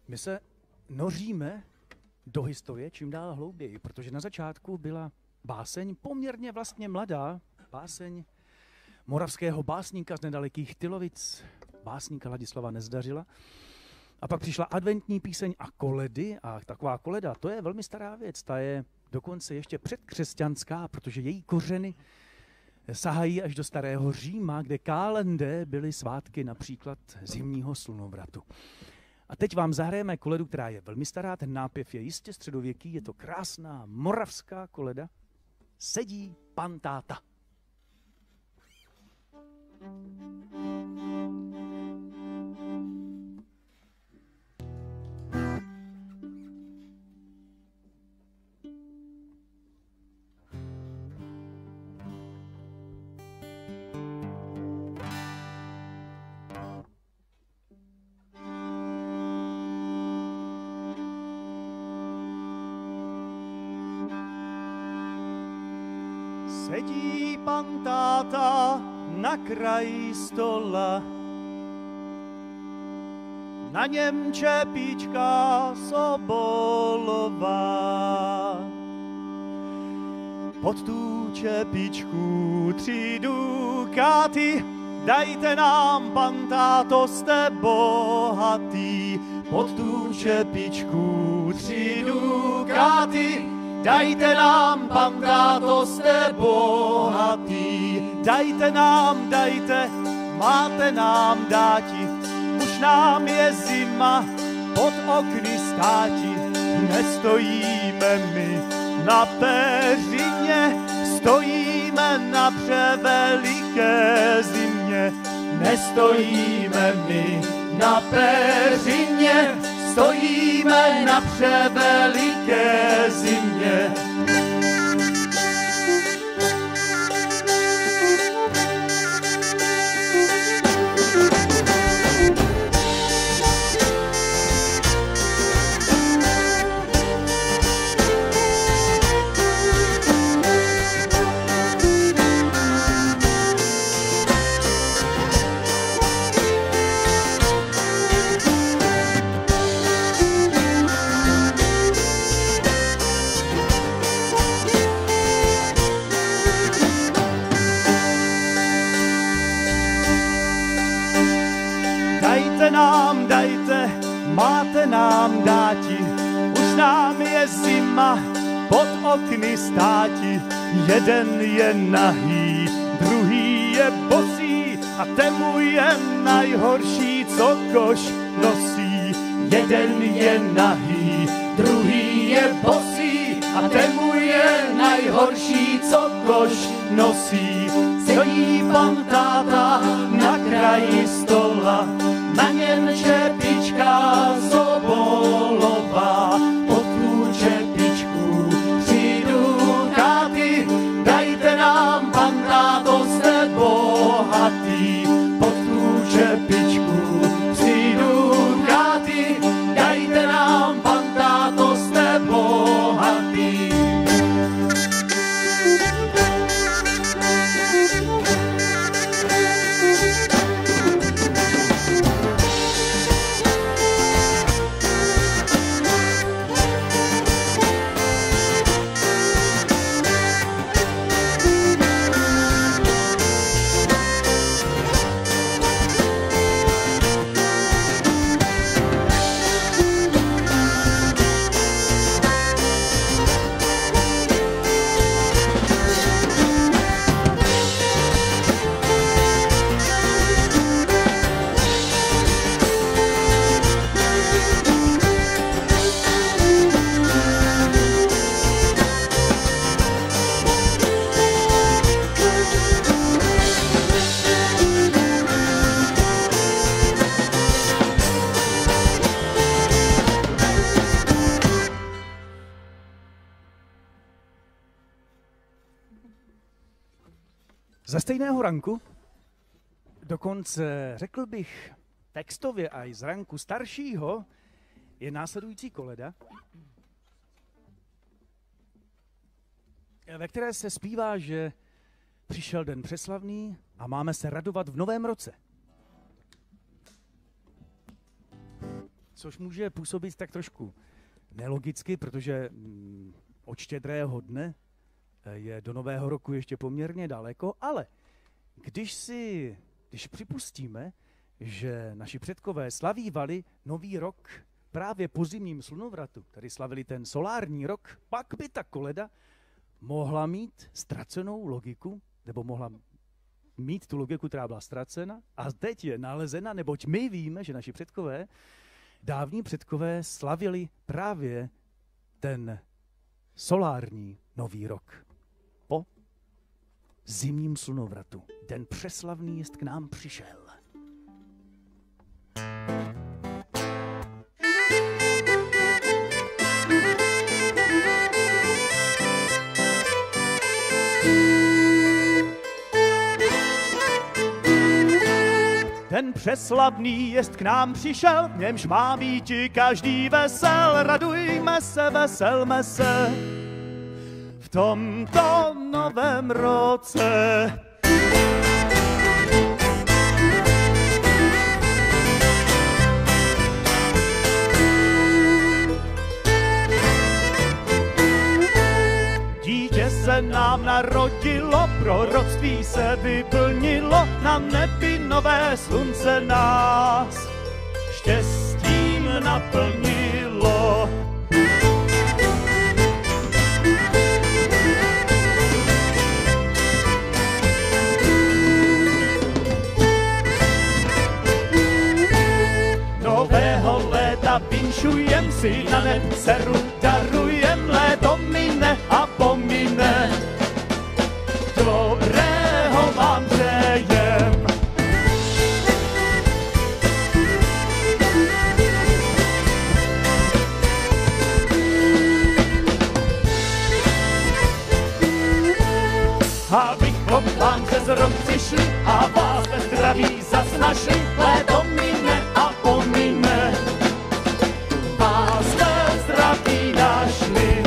My se noříme do historie čím dál hlouběji, protože na začátku byla báseň poměrně vlastně mladá, báseň moravského básníka z nedalekých Tylovic, básníka Ladislava Nezdařila. A pak přišla adventní píseň a koledy, a taková koleda, to je velmi stará věc, ta je dokonce ještě předkřesťanská, protože její kořeny sahají až do starého Říma, kde kálende byly svátky například zimního slunovratu. A teď vám zahrajeme koledu, která je velmi stará, ten nápěv je jistě středověký, je to krásná moravská koleda. Sedí pan táta. Sedí pan táta na kraji stola, na něm čepička sobolová. Pod tu čepičku 3 dukáty, dajte nám, pan táto, jste bohatý. Pod tu čepičku 3 dukáty, dajte nám, pan táto, jste bohatý. Dajte nám, dajte, máte nám dáti. Už nám je zima, pod okny státi. Nestojíme my na peřině, stojíme na převeliké zimě. Nestojíme my na peřině, stojíme na převeliké zimě. Dajte, máte nám dáti, už nám je zima, pod okny státi. Jeden je nahý, druhý je bosý a temu je najhorší, co koš nosí. Jeden je nahý, druhý je bosý a temu je najhorší, co koš nosí. Sedí pan táta na kraji stola, na něm čepička sobolová. Pod tu čepičku 3 dukáty, dajte nám, pan táto, jste bohatý. Pod tu čepičku 3 dukáty, dajte nám, pan táto, jste bohatý. Ze stejného ranku, dokonce řekl bych textově a i z ranku staršího, je následující koleda, ve které se zpívá, že přišel den přeslavný a máme se radovat v novém roce. což může působit tak trošku nelogicky, protože od Štědrého dne je do Nového roku ještě poměrně daleko, ale když připustíme, že naši předkové slavívali Nový rok právě po zimním slunovratu, tedy slavili ten solární rok, pak by ta koleda mohla mít ztracenou logiku, nebo mohla mít tu logiku, která byla ztracena, a teď je nalezena, neboť my víme, že naši předkové, dávní předkové slavili právě ten solární Nový rok. Po zimním slunovratu. Den přeslavný jest k nám přišel. Ten přeslavný jest k nám přišel, v němž má býti každý vesel, radujme se, veselme se v tomto novém roce. Dítě se nám narodilo, proroctví se vyplnilo, na nebi nové slunce nás štěstím naplnilo. Nového léta vinšujem si, na neb dceru darujem, léto mine a pomine, dobrého vám přejem. Abychom vám přes rok přišli a vás ve zdraví zas našli, léto mine a pomine, vás ve zdraví našli.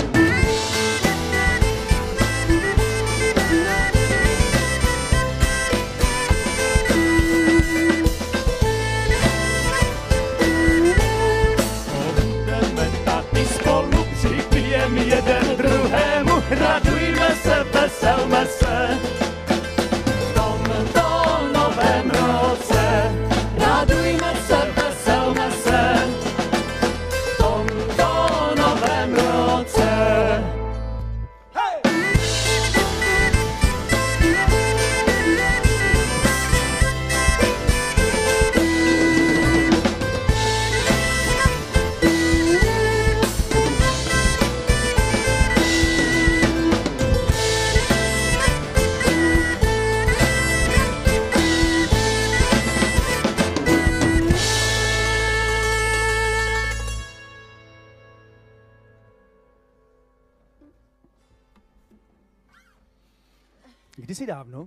Budeme tady spolu, připijem jeden druhému, radujme se, veselme se v tomto novém roce. Radujme se, veselme se v tomto novém roce. Hej! Kdysi dávno,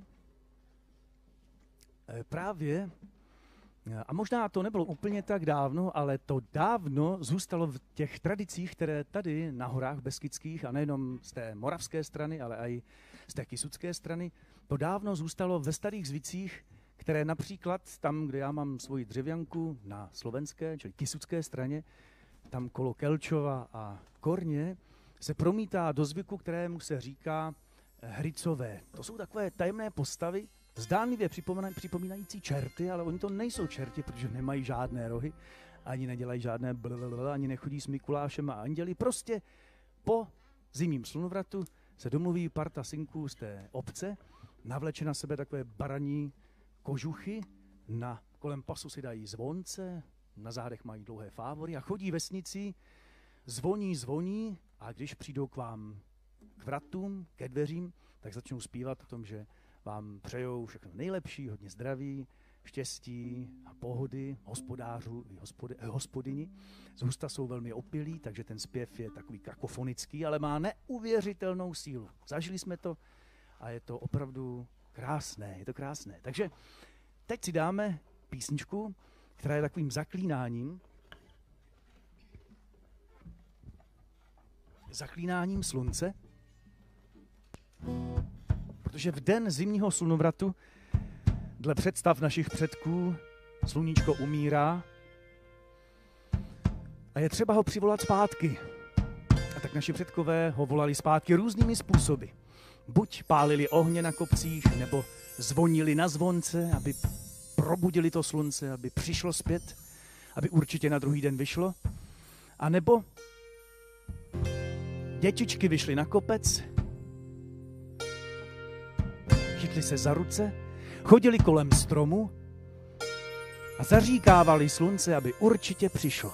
právě, a možná to nebylo úplně tak dávno, ale to dávno zůstalo v těch tradicích, které tady na horách Beskydských, a nejenom z té moravské strany, ale i z té kysucké strany, to dávno zůstalo ve starých zvicích, které například tam, kde já mám svoji dřevěnku na slovenské, čili kysucké straně, tam kolo Kelčova a Korně, se promítá do zvyku, kterému se říká hrycové. To jsou takové tajemné postavy, zdánlivě připomínající čerty, ale oni to nejsou čerti, protože nemají žádné rohy, ani nedělají žádné blablabla, ani nechodí s Mikulášem a anděli. Prostě po zimním slunovratu se domluví parta synků z té obce, navleče na sebe takové baraní kožuchy, kolem pasu si dají zvonce, na zádech mají dlouhé fávory a chodí vesnicí, zvoní a když přijdou k vám k vratům, ke dveřím, tak začnou zpívat o tom, že vám přejou všechno nejlepší, hodně zdraví, štěstí a pohody, hospodářů i hospodyni. Z ústa jsou velmi opilí, takže ten zpěv je takový kakofonický, ale má neuvěřitelnou sílu. Zažili jsme to a je to opravdu krásné, je to krásné. Takže teď si dáme písničku, která je takovým zaklínáním slunce, protože v den zimního slunovratu dle představ našich předků sluníčko umírá a je třeba ho přivolat zpátky. A tak naši předkové ho volali zpátky různými způsoby. Buď pálili ohně na kopcích, nebo zvonili na zvonce, aby probudili to slunce, aby přišlo zpět, aby určitě na druhý den vyšlo. A nebo dětičky vyšly na kopec, chytli se za ruce, chodili kolem stromu a zaříkávali slunce, aby určitě přišlo.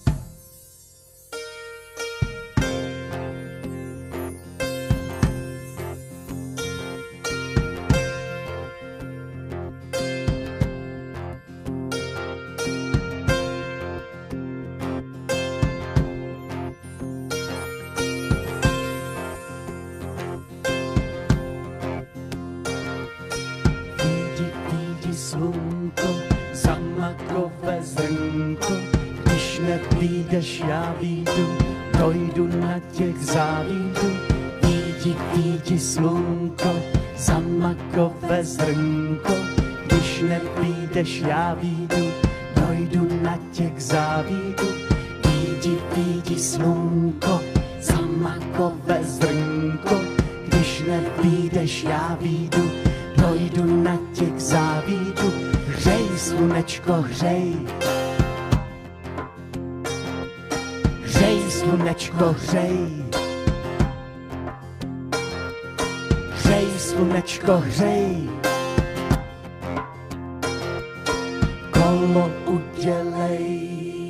Slunko, za makové zrnko, když nepůjdeš, já výjdu, dojdu na těch závídu. Výjdi, slunko, za makové zrnko, když nepůjdeš, já výjdu, dojdu na těch závídu. Výjdi, slunko, za makové zrnko, když nepůjdeš, já výjdu, dojdu na těch závídu. Hřej, slunečko, hřej. Hřej, slunečko, hřej. Hřej, slunečko, hřej. Kolo udělej.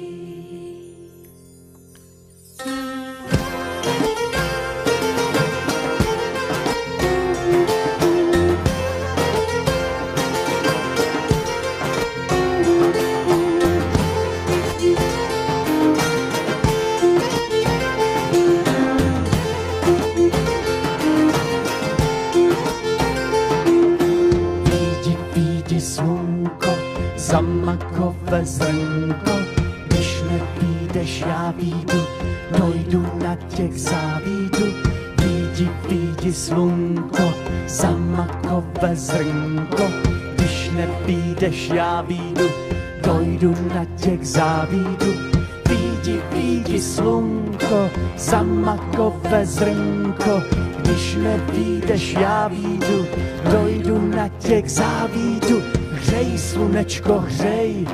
Za makové zrnko, když nepůjdeš, já výjdu, dojdu na těch závídu. Výjdi, slunko, za makové zrnko, když nepůjdeš, já výjdu, dojdu na těch závídu. Výjdi, slunko, za makové zrnko, když nepůjdeš, já výjdu, dojdu na těch závídu. Hřej, slunečko, hřej.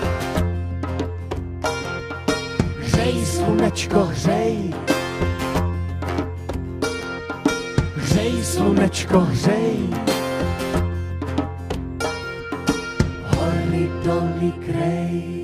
Hřej, slunečko, hřej. Hřej, slunečko, hřej. Hory, doly, krej.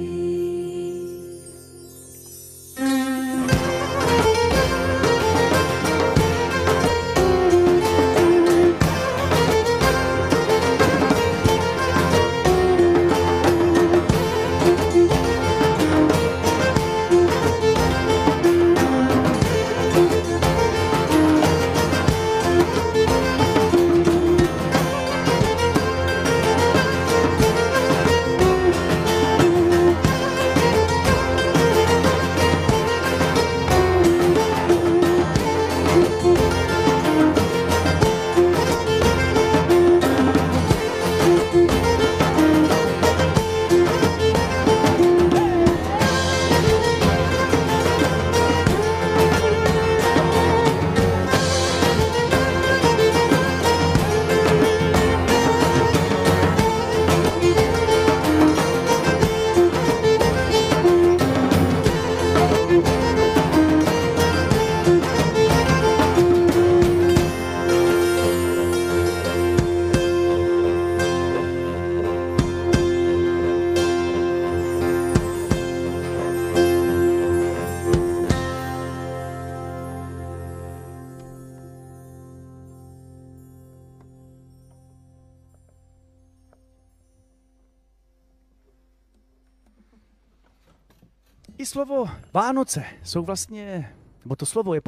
I slovo Vánoce jsou vlastně, nebo to slovo je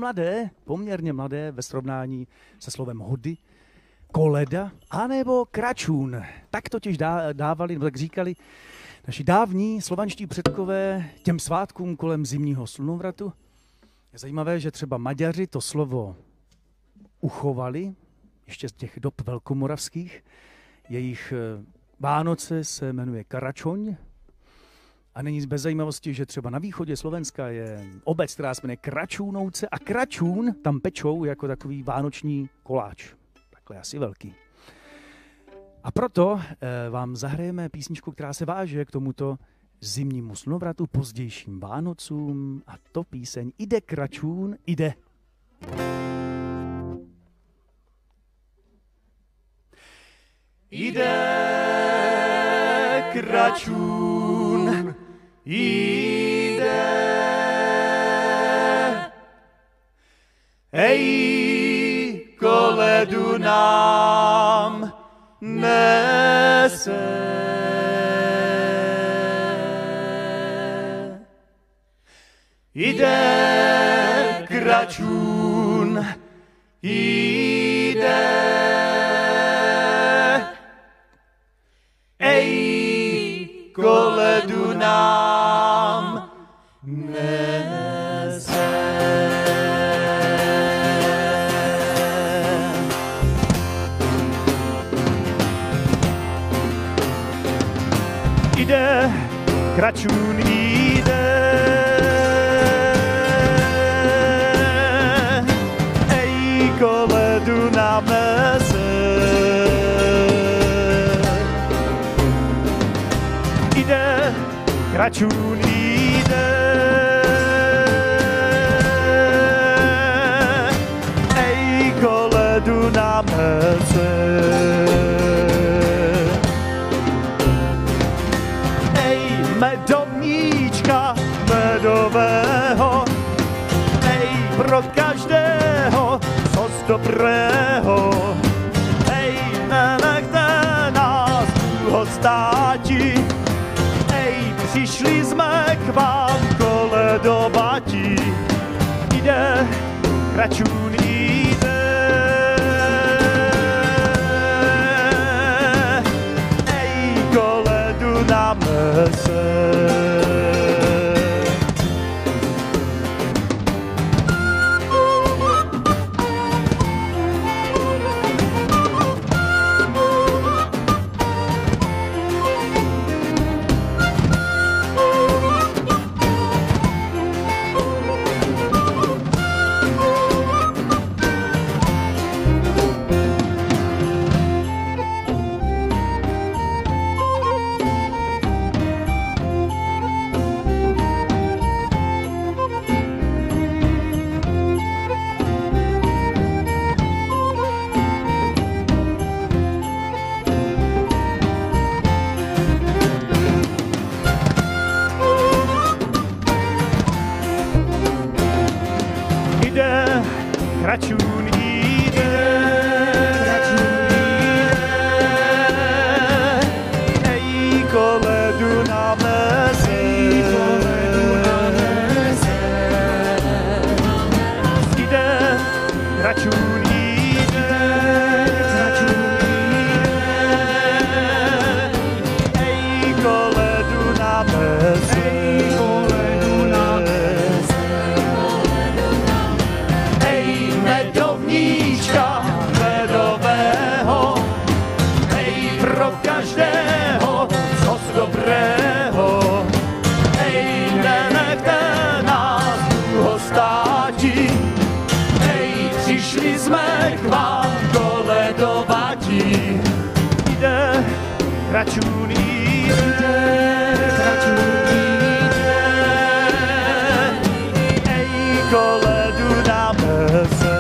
poměrně mladé ve srovnání se slovem hody, koleda, anebo kračůn. Tak totiž dávali, nebo tak říkali naši dávní slovanští předkové těm svátkům kolem zimního slunovratu. Je zajímavé, že třeba Maďaři to slovo uchovali, ještě z těch dob velkomoravských. Jejich Vánoce se jmenuje Karačoň A není bez zajímavosti, že třeba na východě Slovenska je obec, která se jmenuje Kračúnovce a Kračún tam pečou jako takový vánoční koláč. Takhle asi velký. A proto vám zahrajeme písničku, která se váže k tomuto zimnímu slunovratu, pozdějším Vánocům, a to píseň Ide Kračún, ide. Ide Kračún, ide. Ej, koledu nám nese. Ide Kračún, ide. Ej, koledu nám nese. Ide Kračún, ide. Ej, koledu nám nese. Ide Kračún, ide. Ej, koledu nám nese. Ej, medovníčka medového. Ej, pro každého co z dobrého. Ej, nenechte nás státi. Ej, přišli jsme k vám koledovati. Ide Kračún, ide. Ej, koledu nám nese. Kračún, ide. Ej, koledu nám nese. Ide Kračún, ide. Ej, koledu nám nese. Medovníčka medového. Ej, pro každého co z dobrého. Ej, nenechte nás dlouho státi. Ej, přišli jsme k vám koledovati. Ide Kračún, ide. Ej, koledu nám nese.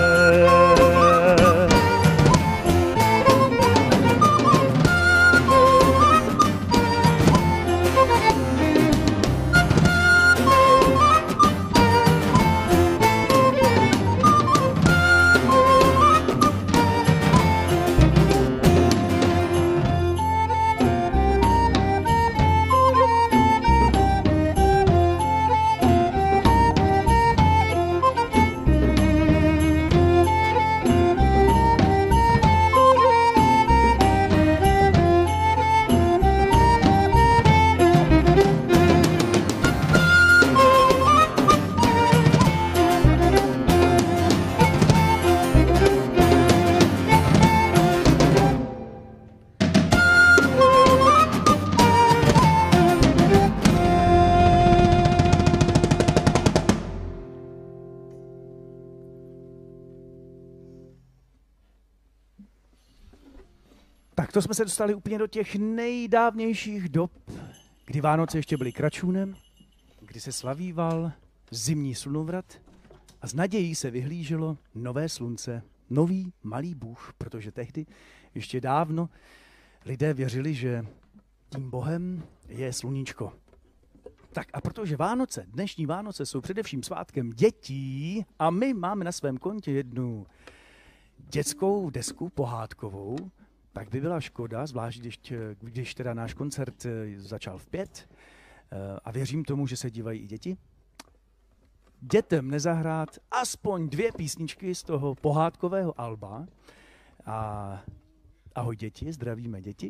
Tak to jsme se dostali úplně do těch nejdávnějších dob, kdy Vánoce ještě byly kračůnem, kdy se slavíval zimní slunovrat a s nadějí se vyhlíželo nové slunce, nový malý Bůh, protože tehdy ještě dávno lidé věřili, že tím Bohem je sluníčko. Tak a protože Vánoce, dnešní Vánoce jsou především svátkem dětí a my máme na svém kontě jednu dětskou desku pohádkovou, tak by byla škoda, zvlášť když teda náš koncert začal v 5 a věřím tomu, že se dívají i děti, dětem nezahrát aspoň 2 písničky z toho pohádkového alba. A ahoj děti, zdravíme děti.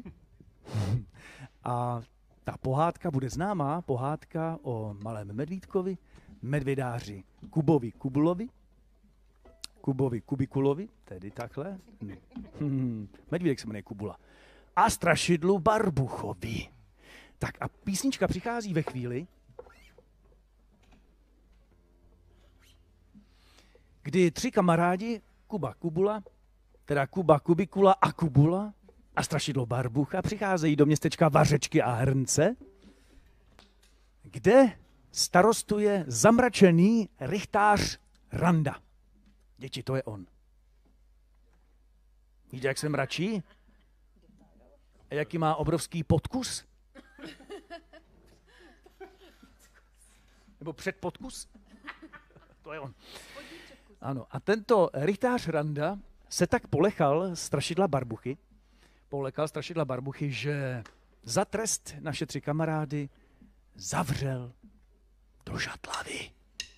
A ta pohádka bude známá, pohádka o malém medvídkovi, medvědáři Kubovi Kubulovi, Kubovi Kubikulovi, tedy takhle. Medvídek se jmenuje Kubula. A strašidlu Barbuchovi. Tak a písnička přichází ve chvíli, kdy 3 kamarádi, Kuba Kubula, teda Kuba Kubikula a Kubula a strašidlo Barbucha přicházejí do městečka Vařečky a Hrnce, kde starostuje zamračený rychtář Randa. Děti, to je on. Víte, jak se mračí? A jaký má obrovský podkus? Nebo předpodkus? To je on. Ano, a tento rychtář Randa se tak polekal strašidla Barbuchy, že za trest naše 3 kamarády zavřel do žatlavy.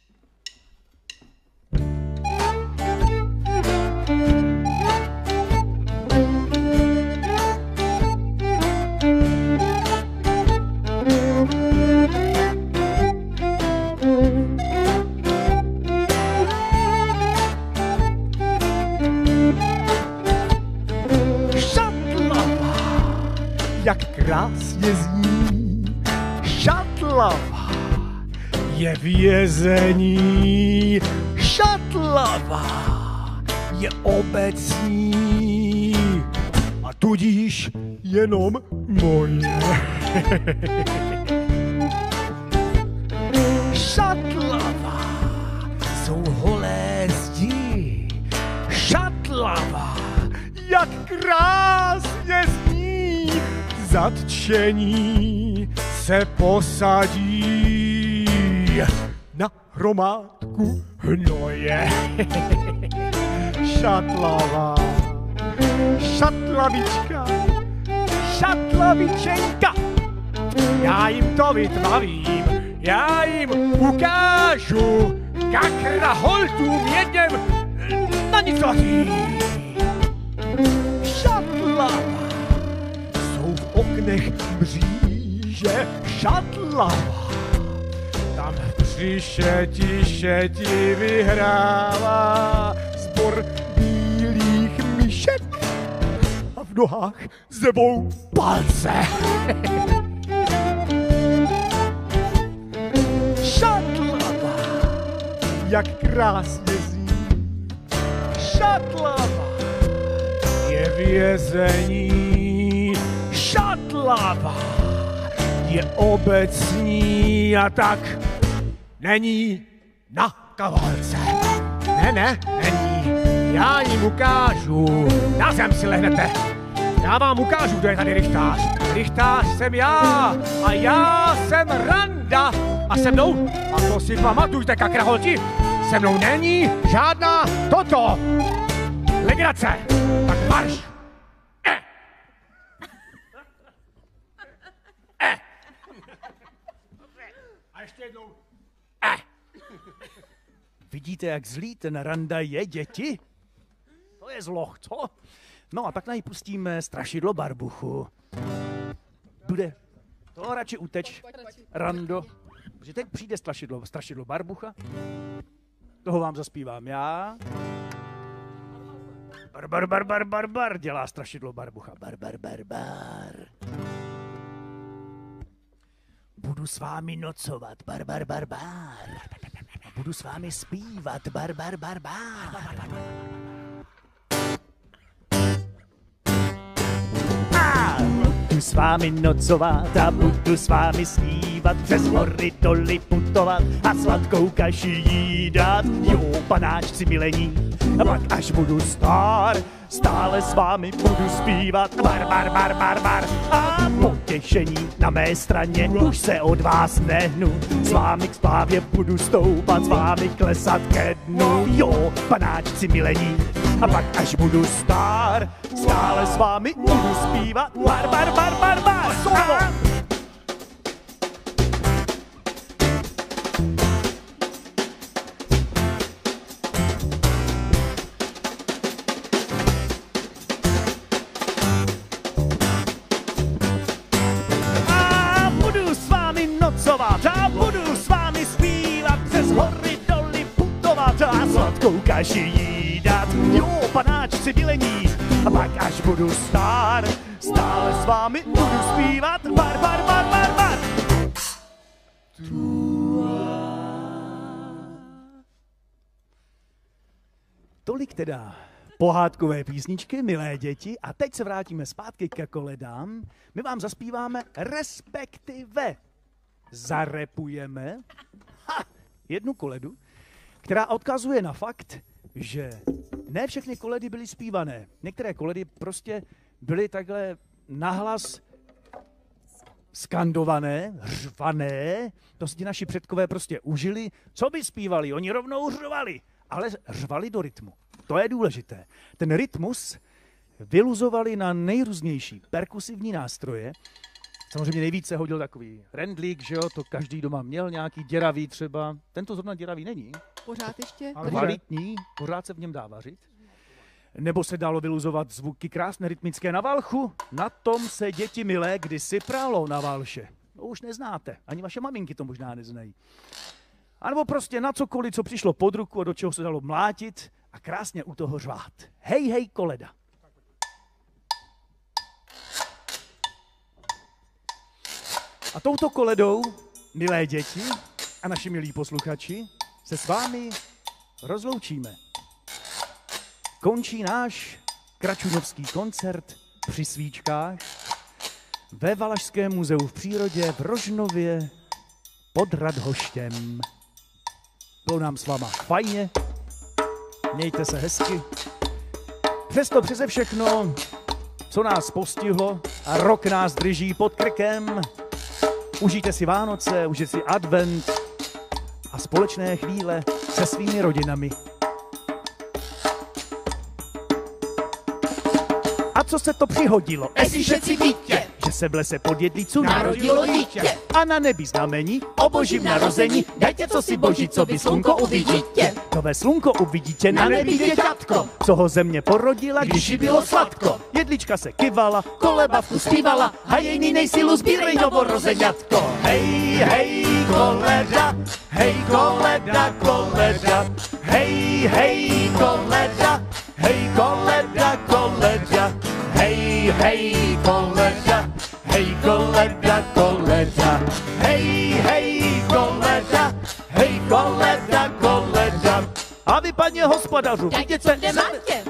Jak krásně zní Šatlava je vězení, Šatlava je obecní a tudíž jenom moje. Šatlava jsou holé zdi, Šatlava jak krásně zní, zatčení se posadí na hromádku hnoje. Šatlava, šatlavička, šatlavičenka, já jim to vytmavím, já jim ukážu, kakra holtům jedem na nic hladí. Šatlava v oknech mříže, Šatlava tam při šeti vyhrává sbor bílých myšek a v nohách zebou palce. Šatlava, jak krásně zní, Šatlava je vězení, Šatlava je obecní a tak není na kavalce. Ne, není. Já jim ukážu. Na zem si lehnete. Já vám ukážu, kdo je tady rychtář. Rychtář jsem já a já jsem Randa. A se mnou, a to si pamatujte, kakraholti, se mnou není žádná toto legrace. Tak marš. A ještě jednou. Vidíte, jak zlý ten Randa je, děti? To je zloch, co? No a pak na ní pustíme strašidlo Barbuchu. Bude to radši uteč, Rando. Protože teď přijde strašidlo Barbucha. Toho vám zaspívám já. Bar, dělá strašidlo Barbucha. Bar. Budu s vámi nocovat, bar. Budu s vámi zpívat, bar. budu s vámi nocovat a budu s vámi snívat, přes hory doly putovat a sladkou kaši jídat. Jo, panáčci milení, a pak až budu star, stále s vámi budu zpívat bar, bar, bar, bar, bar. A potěšení na mé straně, už se od vás nehnu, s vámi k splávě budu stoupat, s vámi klesat ke dnu. Jo, panáčci milení, a pak až budu star, stále s vámi budu zpívat bar, bar, bar, bar, bar. A budu s vámi zpívat, přes hory doly putovat a sladkou kaši jídat. Jo, panáčci milení, a pak až budu star, stále s vámi budu zpívat bar, bar, bar, bar, bar. Tolik teda pohádkové písničky, milé děti, a teď se vrátíme zpátky ke koledám. My vám zaspíváme, respektive zarepujeme jednu koledu, která odkazuje na fakt, že ne všechny koledy byly zpívané. Některé koledy prostě byly takhle nahlas skandované, řvané, to si naši předkové prostě užili. Co by zpívali? Oni rovnou řvali, ale řvali do rytmu. To je důležité. Ten rytmus vyluzovali na nejrůznější perkusivní nástroje. Samozřejmě nejvíce hodil takový rendlík, že jo, to každý doma měl, nějaký děravý třeba. Tento zrovna děravý není. Pořád ještě? Kvalitní, pořád se v něm dá vařit. Nebo se dalo vyluzovat zvuky krásné rytmické na valchu. Na tom se, děti milé, kdysi prálo na valše. To už neznáte, ani vaše maminky to možná neznají. A nebo prostě na cokoliv, co přišlo pod ruku a do čeho se dalo mlátit a krásně u toho řvát. Hej, hej, koleda. A touto koledou, milé děti a naši milí posluchači, se s vámi rozloučíme. Končí náš kračunovský koncert při svíčkách ve Valašském muzeu v přírodě v Rožnově pod Radhoštěm. Bylo nám s váma fajně, mějte se hezky. Přesto přeze všechno, co nás postihlo a rok nás drží pod krkem, užijte si Vánoce, užijte si advent a společné chvíle se svými rodinami. A co se to přihodilo? Esi všetci dítě, Že se v lese pod jedlicu narodilo dítě. a na nebi znamení O božím narození, dajte co si boží, co vy slunko uvidíte. nové slunko uvidíte Na nebi děťatko, co ho země porodila, když jí bylo sladko. jedlička se kyvala, Kolebavku zpívala, a jej nejsilu sbírej novorozeňatko. Hej, hej, koleda, hej, koleda, koleda. Hej, hej, koleda, hej, koleda, koleda. Hej, hej, koleda, hej, koleda, koleda. Hej, hej, koleda, hej, koleda, koleda. a vy, paně hospodařu, Dajte co kde máte.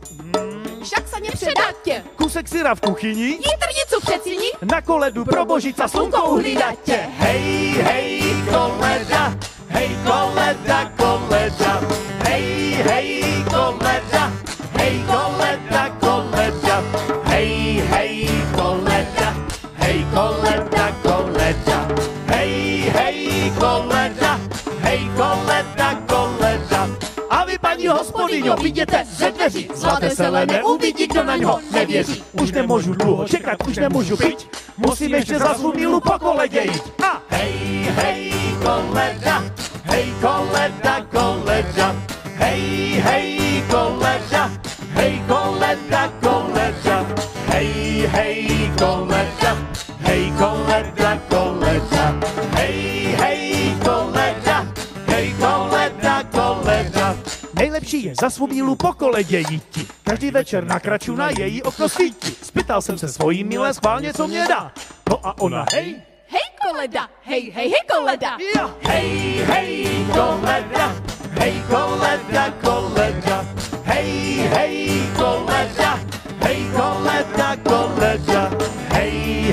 Však se nepředáte. kusek syra v kuchyni, Jitrnicu přecini. na koledu pro božica slunko uhlídáte. Hej, hej, koleda, hej, koleda, koleda. Hej, hej, koleda, hej, koleda, koleda. Hej, hej, koleda, hej, koleda, koleda. Hej, hej, koleda, hej, koleda, koleda. A vy, paní hospodyňo, Viděte ze dveří, zlaté sele neuvidí, kdo na něho nevěří. už nemůžu dlouho čekat, už nemůžu pít, musím ještě za svou milu po koledě jít. A Hej, hej, koleda, hej, koleda, koleda. Hej, hej, koleda, hej, koleda, koleda. Hej, hej, koleda, hej, koleda, koleda. Hej, hej, koleda, hej, koleda, koleda. nejlepší je za svou milu po koledě jíti. Každý večer nakraču na její okno svítí. Spytal jsem se svojí milé schválně, co mě dá. No a ona, hej, Hej koleda, hej, hej, hej koleda. ja. Hej, hej, koleda, hej, koleda, koleda. Hej, hej, koleda, hej, koleda, koleda. Hej,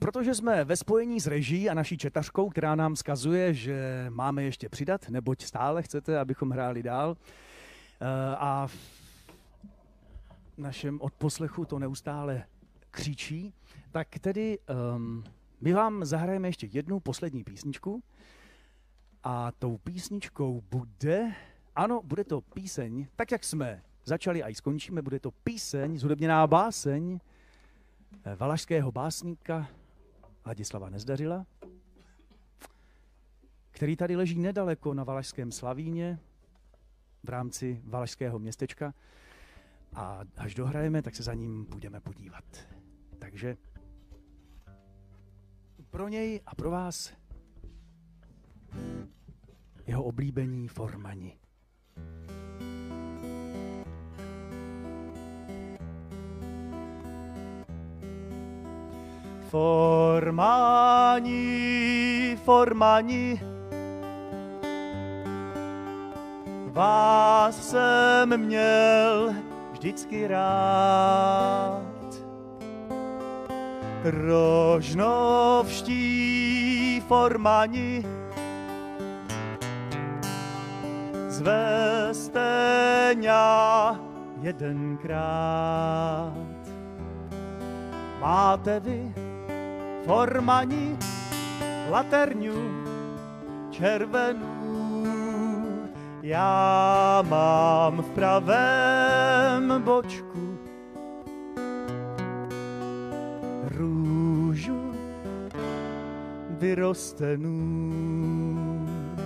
protože jsme ve spojení s režií a naší četařkou, která nám vzkazuje, že máme ještě přidat, neboť stále chcete, abychom hráli dál. A v našem odposlechu to neustále křičí, tak tedy my vám zahrajeme ještě jednu poslední písničku. A tou písničkou bude to píseň, tak jak jsme začali a i skončíme, bude to píseň, zhudebněná báseň valašského básníka Ladislava Nezdařila, který tady leží nedaleko na Valašském Slavíně v rámci Valašského městečka a až dohrajeme, tak se za ním půjdeme podívat. Takže pro něj a pro vás jeho oblíbení Formani. Formani, Formani, vás jsem měl vždycky rád. Rožnovští Formani, zvezte ňa jedenkrát. Máte vy, Formani, laterňu červenou, já mám v pravém bočku růžu vyrostenou.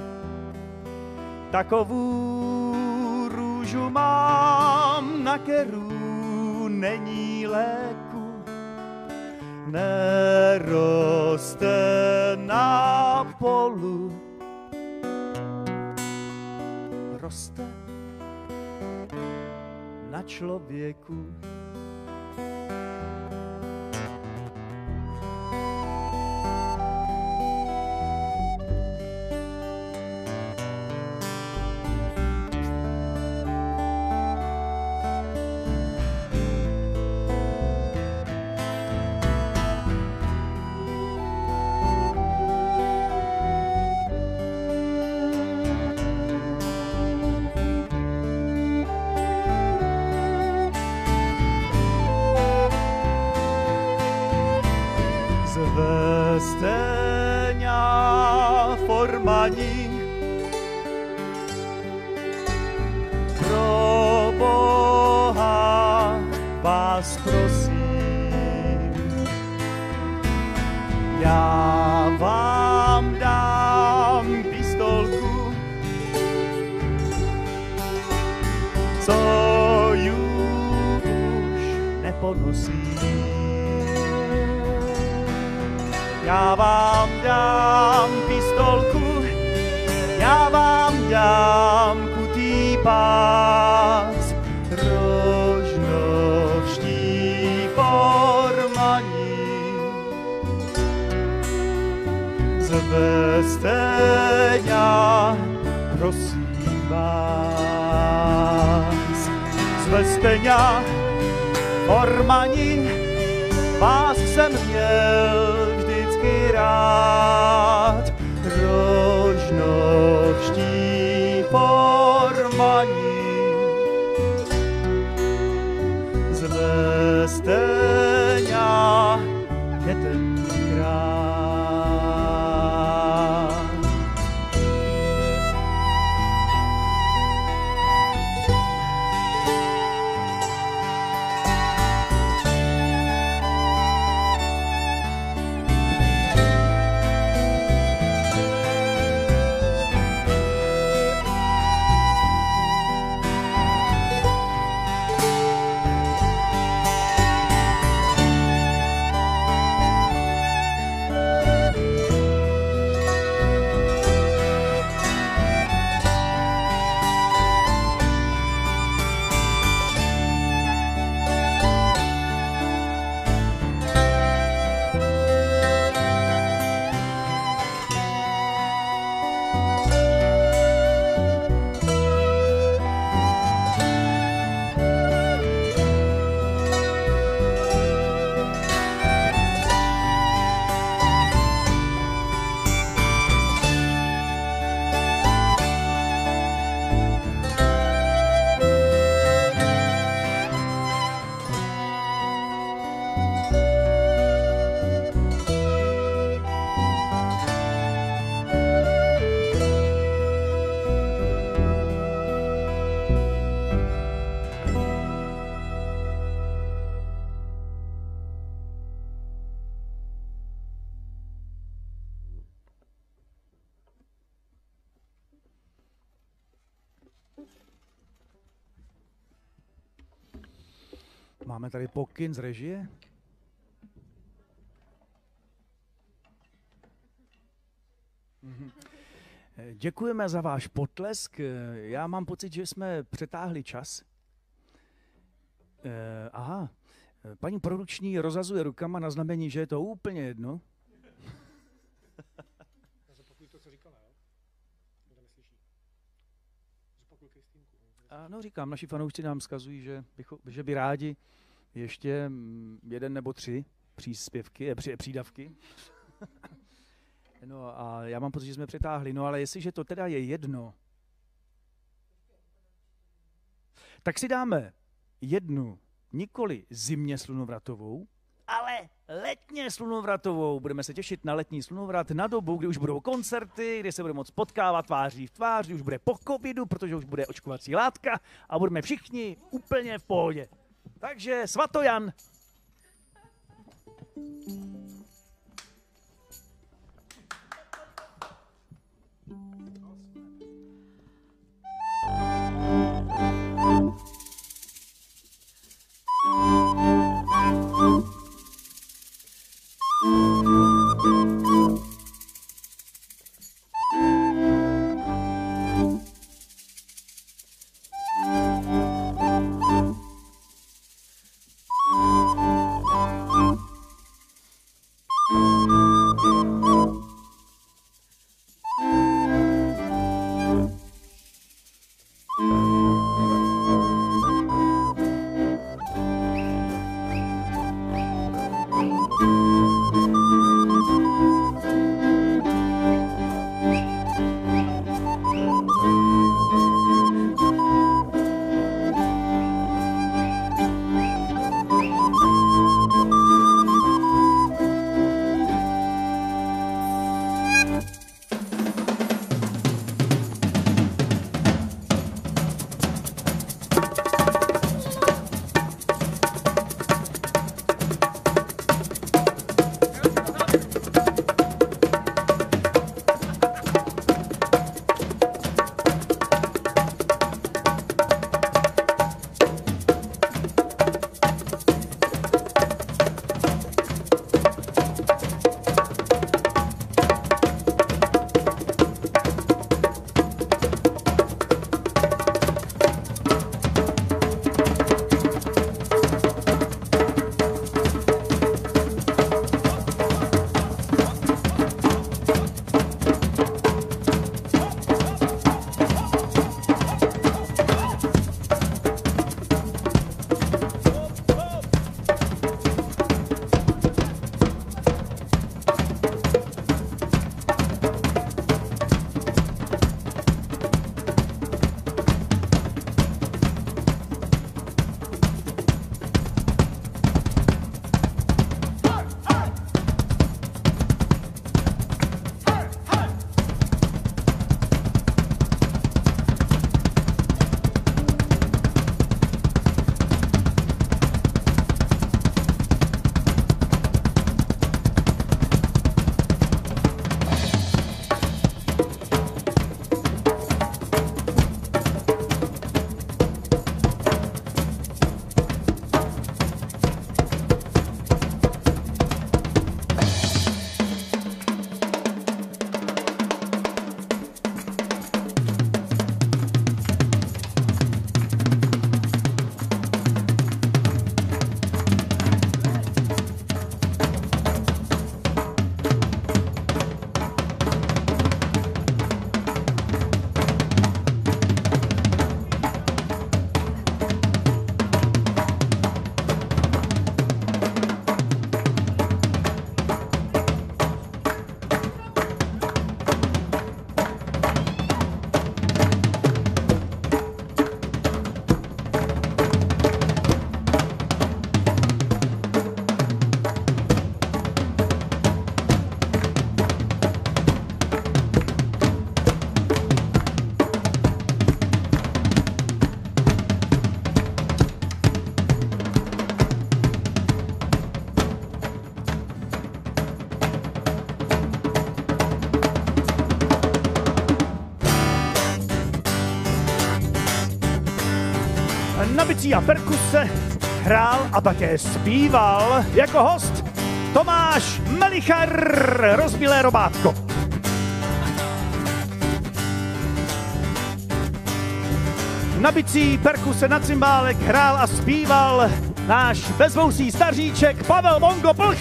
Takovou růžu mám, na keru není léku, neroste na polu, roste na člověku. Zvezteňa Formani, pro Boha vás prosím, já vám dám pistolku, co ju už neponosím. Já vám dám pistolku, já vám dám kutý pás, rožnovští Formani, zvezte ňa, prosím vás, zvezte ňa, Formani, vás jsem měl vždycky rád. Rožnovští Formani, zvezte ňa jedenkrát. máme tady pokyn z režie. Děkujeme za váš potlesk. Já mám pocit, že jsme přetáhli čas. Aha, paní produkční rozhazuje rukama na znamení, že je to úplně jedno. Zopakuj to, co říkala, jo? Kdo neslyší. Zopakuj Kristýnku. No říkám, naši fanoušci nám vzkazují, že by rádi ještě 1 nebo 3 přídavky. No a já mám pocit, že jsme přetáhli, no ale jestliže to teda je jedno, tak si dáme jednu, nikoli zimně slunovratovou, ale letně slunovratovou. Budeme se těšit na letní slunovrat na dobu, kdy už budou koncerty, kdy se budeme moct potkávat tváří v tvář, kdy už bude po covidu, protože už bude očkovací látka a budeme všichni úplně v pohodě. Takže Svatojan. Na bicí a perkuse hrál a také zpíval jako host Tomáš Melichar, Rozbílé robátko. Na bicí, perkuse, na cymbálek hrál a zpíval náš bezvousý staříček Pavel Mongo Plch.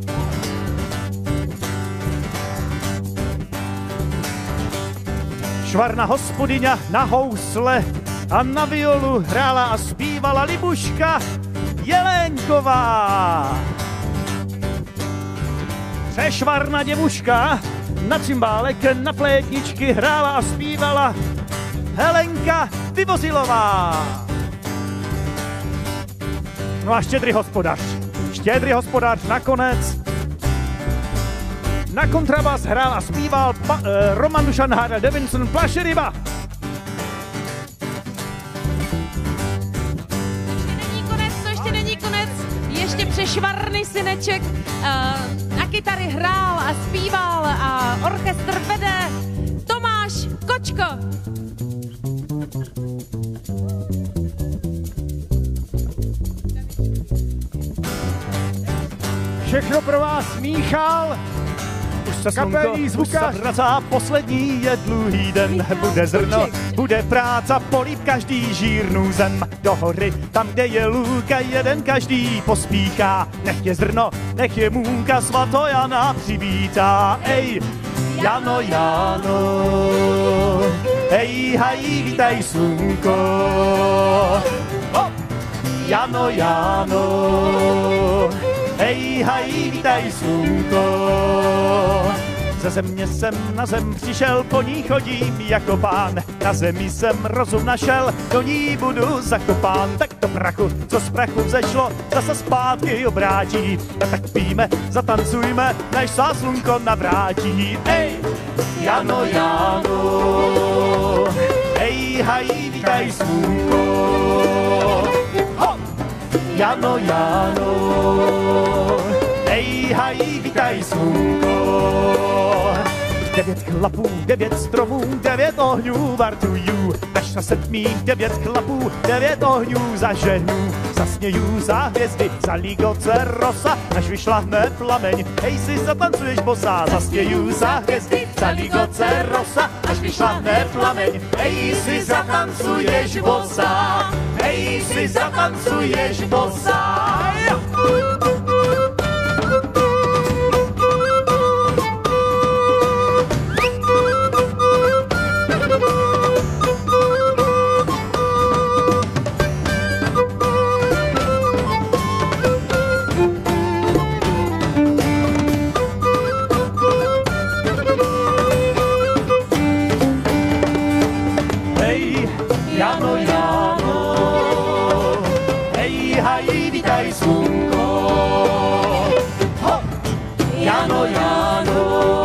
Švarna hospodyňa na housle a na violu hrála a zpívala Libuška Jelénková. Přešvarna děvuška na cymbálek, na flétničky hrála a zpívala Helenka Vyvozilová. No a Štědrý hospodář. Štědrý hospodář nakonec na kontrabas hrál a zpíval Roman Dušan Hádel Davidson Plašeryba. Ještě není konec. Ještě přešvarný syneček na kytary hrál a zpíval a orchestr vede Tomáš Kočko. Všechno pro vás Míchal. Už se kapelní zvukař. Vracá, poslední je dlouhý den, bude zrno, bude práce, políp každý žírnou zem do hory, tam, kde je lůka, jeden každý pospíchá, nech je zrno, nech je můka, svatojana přivítá, ej, Jano, Jano, ej, haj, vítaj slunko, Jano, Jano, hej, haj, vítaj slunko. Ze země jsem na zem přišel, po ní chodím jako pán. Na zemi jsem rozum našel, do ní budu zakopán. Tak do prachu, co z prachu vzešlo, zase zpátky obrátí. A tak píme, zatancujme, než se slunko navrátí. Ej, Jano, Jano, hej, haj, vítaj slunko. Jano, Jano, hej, haj, vítaj slunko. 9 chlapů, 9 stromů, 9 ohňů vartuju. Až na 7 9 chlapů, 9 ohňů zaženu. Zasněju za hvězdy, za ligoce rosa, až vyšlahne plameň, hej si zatancuješ bosa. Zasněju za hvězdy, za ligoce rosa, až vyšlahne plameň, hej si zatancuješ bosa. Hej si zatancuješ bosa. Hej, Jano, Jano, hej, haj, vítaj slunko. Jano, Jano,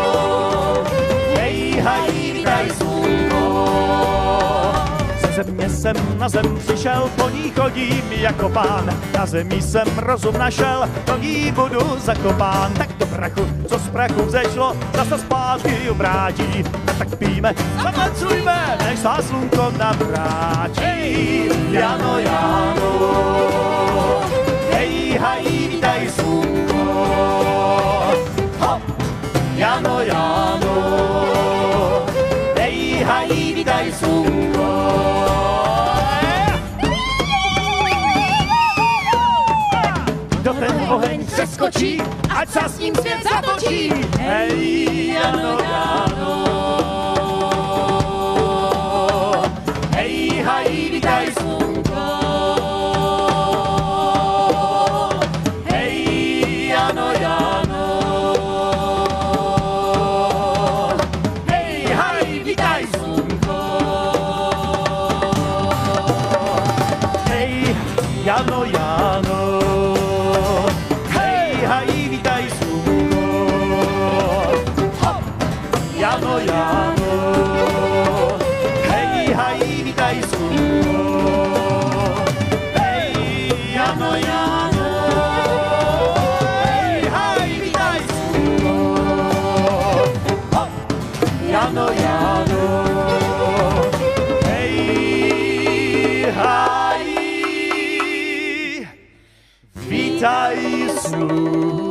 hej, haj, vítaj slunko. Ze země jsem na zem přišel, po ní chodím jako pán. Na zemi jsem rozum našel, do ní budu zakopán. Tak do prachu, co z prachu vzešlo, zase zpátky obrátí. A tak píme, zatancujme, než se slunko navrátí. Jano, Jano, hej, haj, vítaj slunko. Jano, Jano, hej, haj, vítaj slunko. Kdo ten oheň přeskočí, ať se s ním svět zatočí. Hej, Jano, Jano, hej, haj, vítaj slunko. Hej, Jano, Jano, hej, haj, vítaj slunko. Hej, Jano, Jano, hej, haj, vítaj slunko. Jano, Jano, hej, haj, vítaj slunko. Ooh.